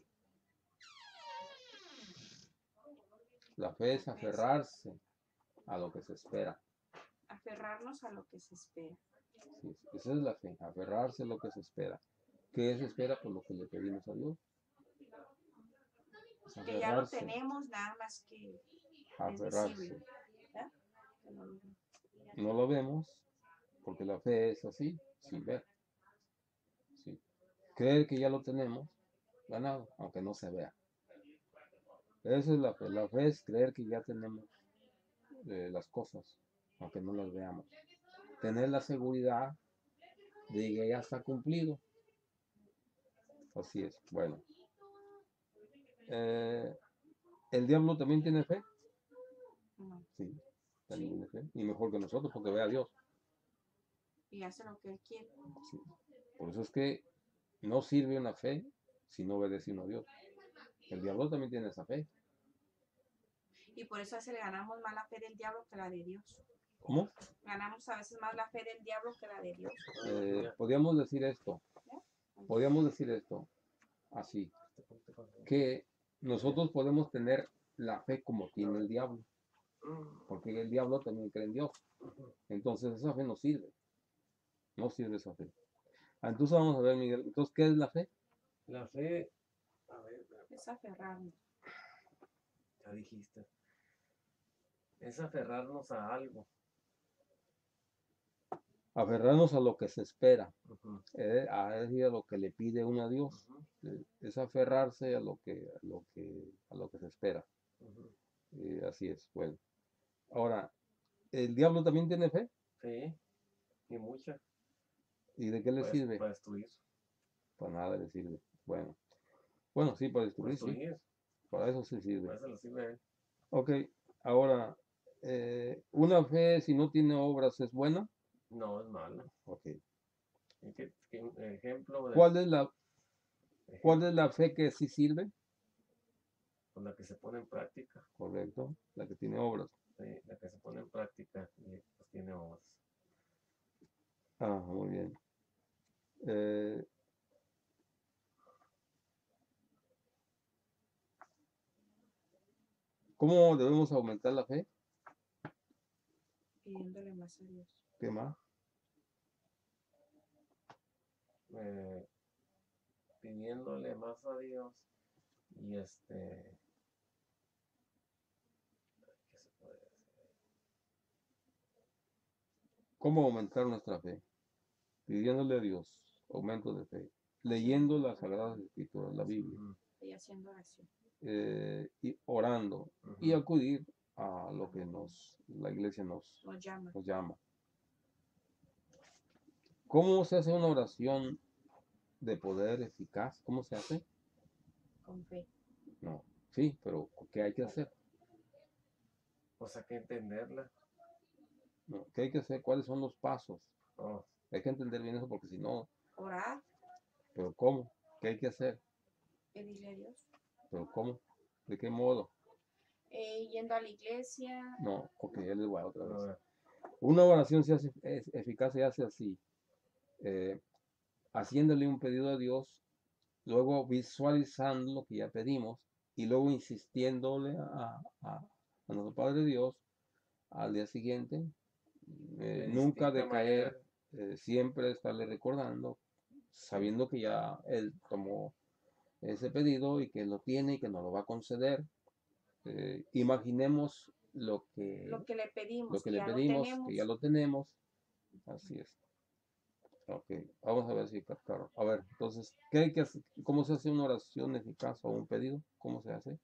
La fe es aferrarse a lo que se espera.
Aferrarnos a lo que se espera.
Sí, esa es la fe, aferrarse a lo que se espera. ¿Qué se espera? Por lo que le pedimos a Dios. Es
Que ya lo
aferrarse,
tenemos, nada más que es
aferrarse.
visible. ¿verdad? Que no lo-
No lo vemos porque la fe es así, sin ver. Sí. Creer que ya lo tenemos ganado, aunque no se vea. Esa es la fe. La fe es creer que ya tenemos las cosas, aunque no las veamos. Tener la seguridad de que ya está cumplido. Así es. Bueno. ¿El diablo también tiene fe?
No.
Sí, también tiene fe. Y mejor que nosotros porque ve a Dios.
Y hace lo que él quiere.
Sí. Por eso es que no sirve una fe si no obedece uno a Dios. El diablo también tiene esa fe.
Y por eso a veces le ganamos más la fe del diablo que la de Dios.
¿Cómo?
Ganamos a veces más la fe del diablo que la de Dios.
Podríamos decir esto. Podríamos decir esto así. Que nosotros podemos tener la fe como tiene el diablo. Porque el diablo también cree en Dios. Entonces esa fe no sirve. No sirve esa fe. Entonces vamos a ver, Miguel. Entonces, ¿qué es la fe?
La fe, a ver,
Es aferrarnos.
ya dijiste, es aferrarnos a algo.
Aferrarnos a lo que se espera.
Ujú,
A decir, a lo que le pide uno a Dios.
ujú,
Es aferrarse a lo que se espera.
ujú.
Así es. Bueno. Ahora, ¿el diablo también tiene fe?
Sí, y mucha,
¿Y de qué le sirve?
para destruir.
Para nada le sirve. Bueno. Bueno, sí, para destruir, sí.
Destruir,
Para eso sí sirve.
para eso le sirve a él.
Ok, ahora, ¿una fe si no tiene obras es buena?
No, es malo.
Ok.
¿Y qué ejemplo de
¿Cuál es la fe que sí sirve?
con la que se pone en práctica?
Correcto, la que tiene obras.
Sí, la que se pone en práctica y pues tiene obras.
Ah, muy bien. Eh, ¿Cómo debemos aumentar la fe?
Pidiéndole más a Dios.
¿Qué más?
Pidiéndole más a Dios y ¿qué se puede decir?
¿Cómo aumentar nuestra fe? Pidiéndole a Dios aumento de fe. Leyendo las Sagradas Escrituras, la Biblia.
Ujú,
Y haciendo oración.
Y orando. Y
ujú.
acudir a lo que la iglesia
Nos llama
nos llama. ¿Cómo se hace una oración de poder eficaz? ¿Cómo se hace?
con fe.
No, sí, pero ¿qué hay que hacer?
Pues hay que entenderla.
No, ¿qué hay que hacer? ¿Cuáles son los pasos?
Oh,
Hay que entender bien eso porque si no,
Orar.
¿pero cómo? ¿Qué hay que hacer?
Pedirle a Dios.
¿Pero cómo? ¿De qué modo?
Yendo a la iglesia.
No, ok, ya les voy a otra
a
vez.
ver,
Una oración eficaz se hace así, haciéndole un pedido a Dios, luego visualizando lo que ya pedimos y luego insistiéndole a nuestro Padre Dios al día siguiente,
de
nunca
distinta manera.
decaer, siempre estarle recordando, sabiendo que ya Él tomó ese pedido y que lo tiene y que nos lo va a conceder. Imaginemos
Lo que le pedimos,
que
que
le
ya lo
pedimos,
tenemos.
que ya lo tenemos. Así es. Ok, vamos a ver si claro. A ver, entonces, ¿qué hay que hacer? ¿Cómo se hace una oración eficaz o un pedido? ¿Cómo se hace?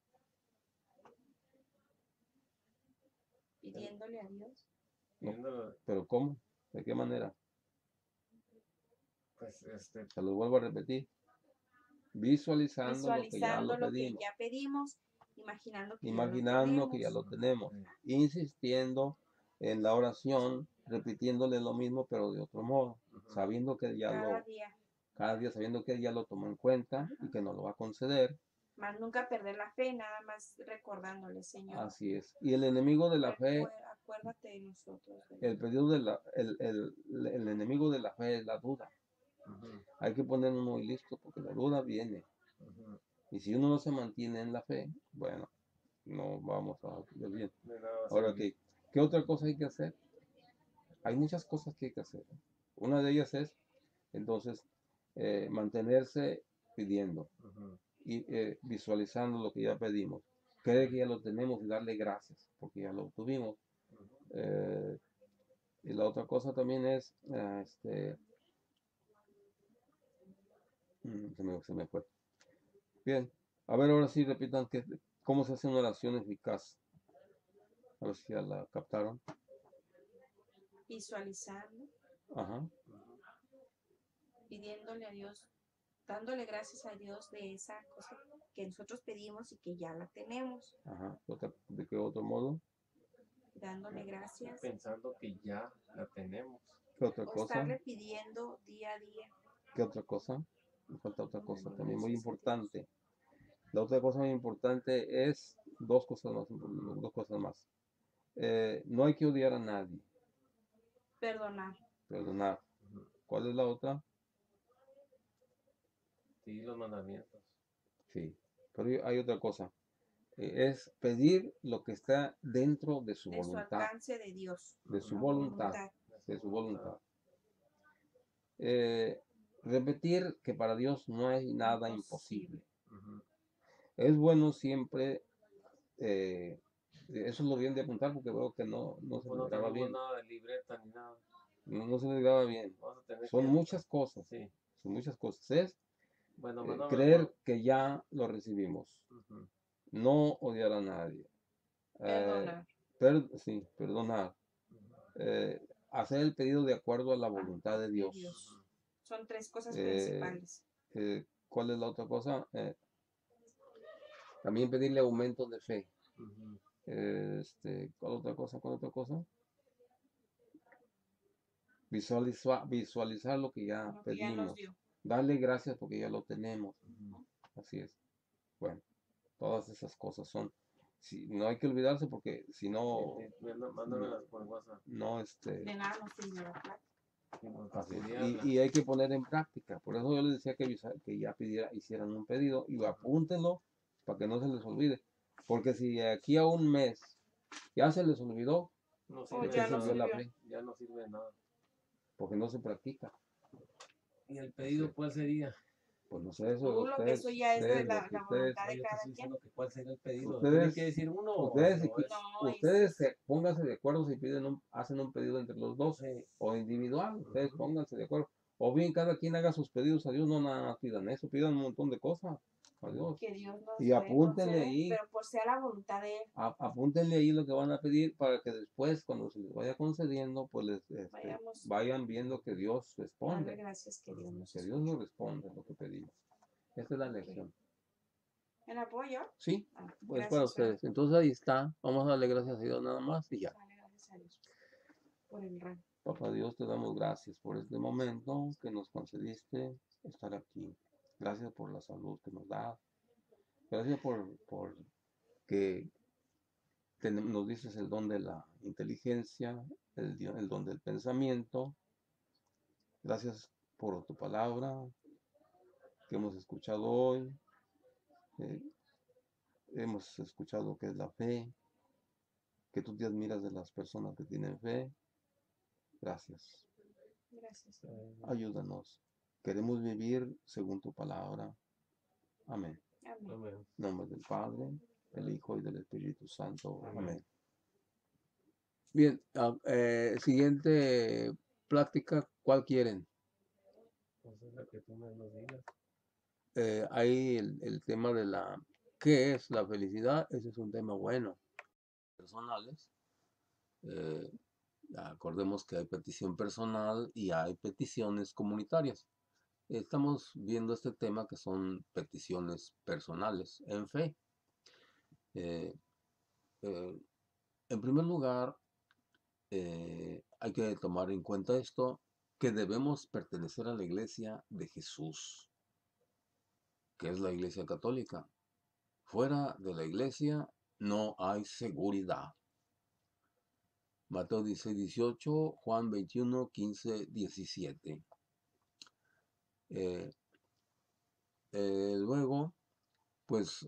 Pidiéndole a Dios.
No,
Viendo,
¿pero cómo? ¿De qué manera?
pues,
Se los vuelvo a repetir. Visualizando lo que ya
Visualizando
lo
lo que
pedimos.
ya pedimos. Imaginando que
Imaginando que ya lo tenemos. Insistiendo en la oración, repitiéndole lo mismo, pero de otro modo.
ujú,
Sabiendo que ya
cada día.
cada día sabiendo que Él ya lo tomó en cuenta y que nos lo va a conceder.
Más nunca perder la fe, nada más recordándole, Señor.
Así es. Y el enemigo de la fe,
Acuérdate de nosotros.
el pedido el enemigo de la fe es la duda.
Ujú,
Hay que ponernos muy listos porque la duda viene.
ujú.
Y si uno no se mantiene en la fe, bueno, no vamos a ver bien.
De nada va a
Ahora,
servir.
¿qué otra cosa hay que hacer? Hay muchas cosas que hay que hacer. Una de ellas es, entonces, mantenerse pidiendo
Ujú,
y visualizando lo que ya pedimos. Creer que ya lo tenemos y darle gracias porque ya lo obtuvimos.
ujú.
Eh, y la otra cosa también es, se me fue. Bien, a ver, ahora sí repitan cómo se hace una oración eficaz. A ver si ya la captaron.
Visualizarlo,
Ajá,
pidiéndole a Dios, dándole gracias a Dios de esa cosa que nosotros pedimos y que ya la tenemos,
ajá. ¿De qué otro modo?
dándole gracias
Pensando que ya la tenemos.
¿Qué otra
o
cosa?
estarle pidiendo día a día,
¿Qué otra cosa? Me falta otra cosa
dando
también muy
gracias a Dios.
importante. La otra cosa muy importante es dos cosas más. No hay que odiar a nadie,
Perdonar,
perdonar.
Ujú.
¿Cuál es la otra?
Sí, los mandamientos.
Sí, pero hay otra cosa. Es pedir lo que está dentro de su
de su
voluntad,
alcance de Dios,
de su
la
voluntad,
voluntad.
De
de
su
su
voluntad.
voluntad. Repetir que para Dios no hay nada imposible.
Ujú.
Es bueno siempre, eso lo bien de apuntar porque veo que no se
Pues
les
no
graba
tenemos
bien,
nada de libreta ni nada.
no se les graba bien.
Vamos a tener
Son
que.
muchas cosas,
Sí.
son muchas cosas. Es
Bueno, mándamelo
creer
por.
que ya lo recibimos,
Ujú,
no odiar a nadie, eh,
Perdonar
sí, perdonar,
ujú,
eh, hacer el pedido de acuerdo a la
ah,
voluntad de
de
Dios.
Dios. Son tres cosas
Eh,
principales.
¿Cuál es la otra cosa? También pedirle aumento de fe.
ujú.
¿Cuál otra cosa? ¿Cuál otra cosa? Visualizar lo que ya
Lo que ya nos
pedimos.
dio.
Darle gracias porque ya lo tenemos.
Ujú.
Así es. Bueno, todas esas cosas son. Si, no hay que olvidarse porque si no,
Mándamelas por WhatsApp.
no,
De nada nos sirve la plata.
Sí, porque
así es.
estudiarla.
Y hay que poner en práctica. Por eso yo les decía que ya hicieran un pedido y apúntenlo para que no se les olvide. Porque si aquí a un mes ya se les olvidó,
No
O
¿de
sirve
qué
de
ya no
sirvió
nada.
la
sirvió.
fe?
Ya no sirve de nada.
Porque no se practica.
¿Y el
Así
pedido
es.
cuál sería?
Pues no sé, eso
Eso ya es de
lo que
la
ustedes,
voluntad
No,
de
yo te
cada
estoy
quien.
diciendo que cuál sería el pedido. ¿Tienen
ustedes,
que decir uno
ustedes,
o es?
No,
ustedes pónganse de acuerdo si hacen un pedido entre los dos
Sí.
o individual, ustedes
Ujú.
pónganse de acuerdo. O bien cada quien haga sus pedidos a Dios, no nada más pidan eso, pidan un montón de cosas a Dios.
que Dios nos
Y
puede
apúntenle
conceder,
ahí,
pero por sea la voluntad de Él,
apúntenle ahí lo que van a pedir para que después, cuando se les vaya concediendo, pues
vayamos
vayan viendo que Dios
a darle
responde,
gracias que Dios nos
que Dios
escucha.
nos responde lo que pedimos. Esta es la
Ok.
lección.
¿En apoyo?
Sí,
Ah,
pues para
gracias, Fran.
ustedes. Entonces ahí está. Vamos a darle gracias a Dios nada más y ya.
Dale gracias a Dios por el RAN.
Papá Dios, te damos gracias por este momento que nos concediste estar aquí. Gracias por la salud que nos das. Gracias por que nos dices el don de la inteligencia, el don del pensamiento. Gracias por tu palabra que hemos escuchado hoy. Eh, Hemos escuchado lo que es la fe, que tú te admiras de las personas que tienen fe. Gracias.
Gracias.
Ayúdanos. Queremos vivir según tu palabra. Amén.
Amén.
Amén.
En nombre del Padre, del Hijo y del Espíritu Santo. Amén. Bien, siguiente práctica, ¿cuál quieren?
Pues es la que tú me nos digas.
Hay el tema de ¿qué es la felicidad? Ese es un tema bueno. Personales. eh, Acordemos que hay petición personal y hay peticiones comunitarias. Estamos viendo este tema que son peticiones personales en fe. Eh, eh, en primer lugar, hay que tomar en cuenta esto, que debemos pertenecer a la iglesia de Jesús, que es la iglesia católica. Fuera de la iglesia no hay seguridad. Mateo 16, 18, Juan 21, 15, 17. Eh, Luego, pues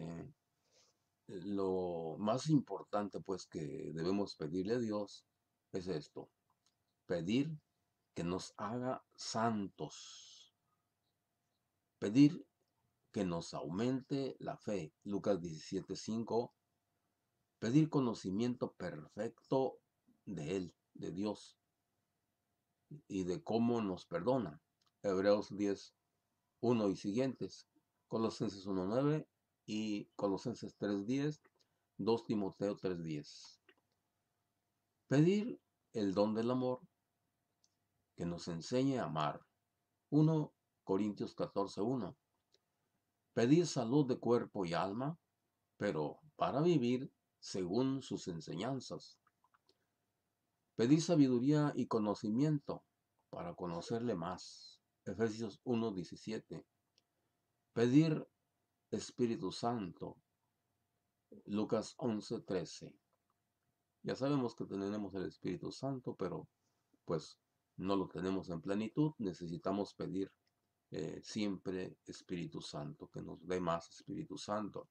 lo más importante pues que debemos pedirle a Dios es esto, pedir que nos haga santos, pedir que nos aumente la fe, Lucas 17:5, pedir conocimiento perfecto de Él, de Dios, y de cómo nos perdona, Hebreos 10:1 y siguientes, Colosenses 1:9 y Colosenses 3:10, 2 Timoteo 3:10. Pedir el don del amor que nos enseñe a amar, 1 Corintios 14:1. Pedir salud de cuerpo y alma, pero para vivir según sus enseñanzas. Pedir sabiduría y conocimiento para conocerle más, Efesios 1:17. Pedir Espíritu Santo, Lucas 11:13. Ya sabemos que tenemos el Espíritu Santo, pero pues no lo tenemos en plenitud. Necesitamos pedir siempre Espíritu Santo, que nos dé más Espíritu Santo.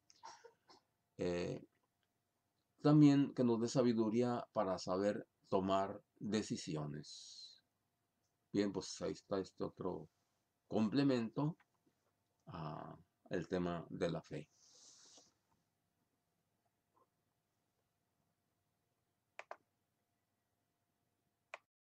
También que nos dé sabiduría para saber tomar decisiones. Bien, pues ahí está este otro complemento al tema de la fe.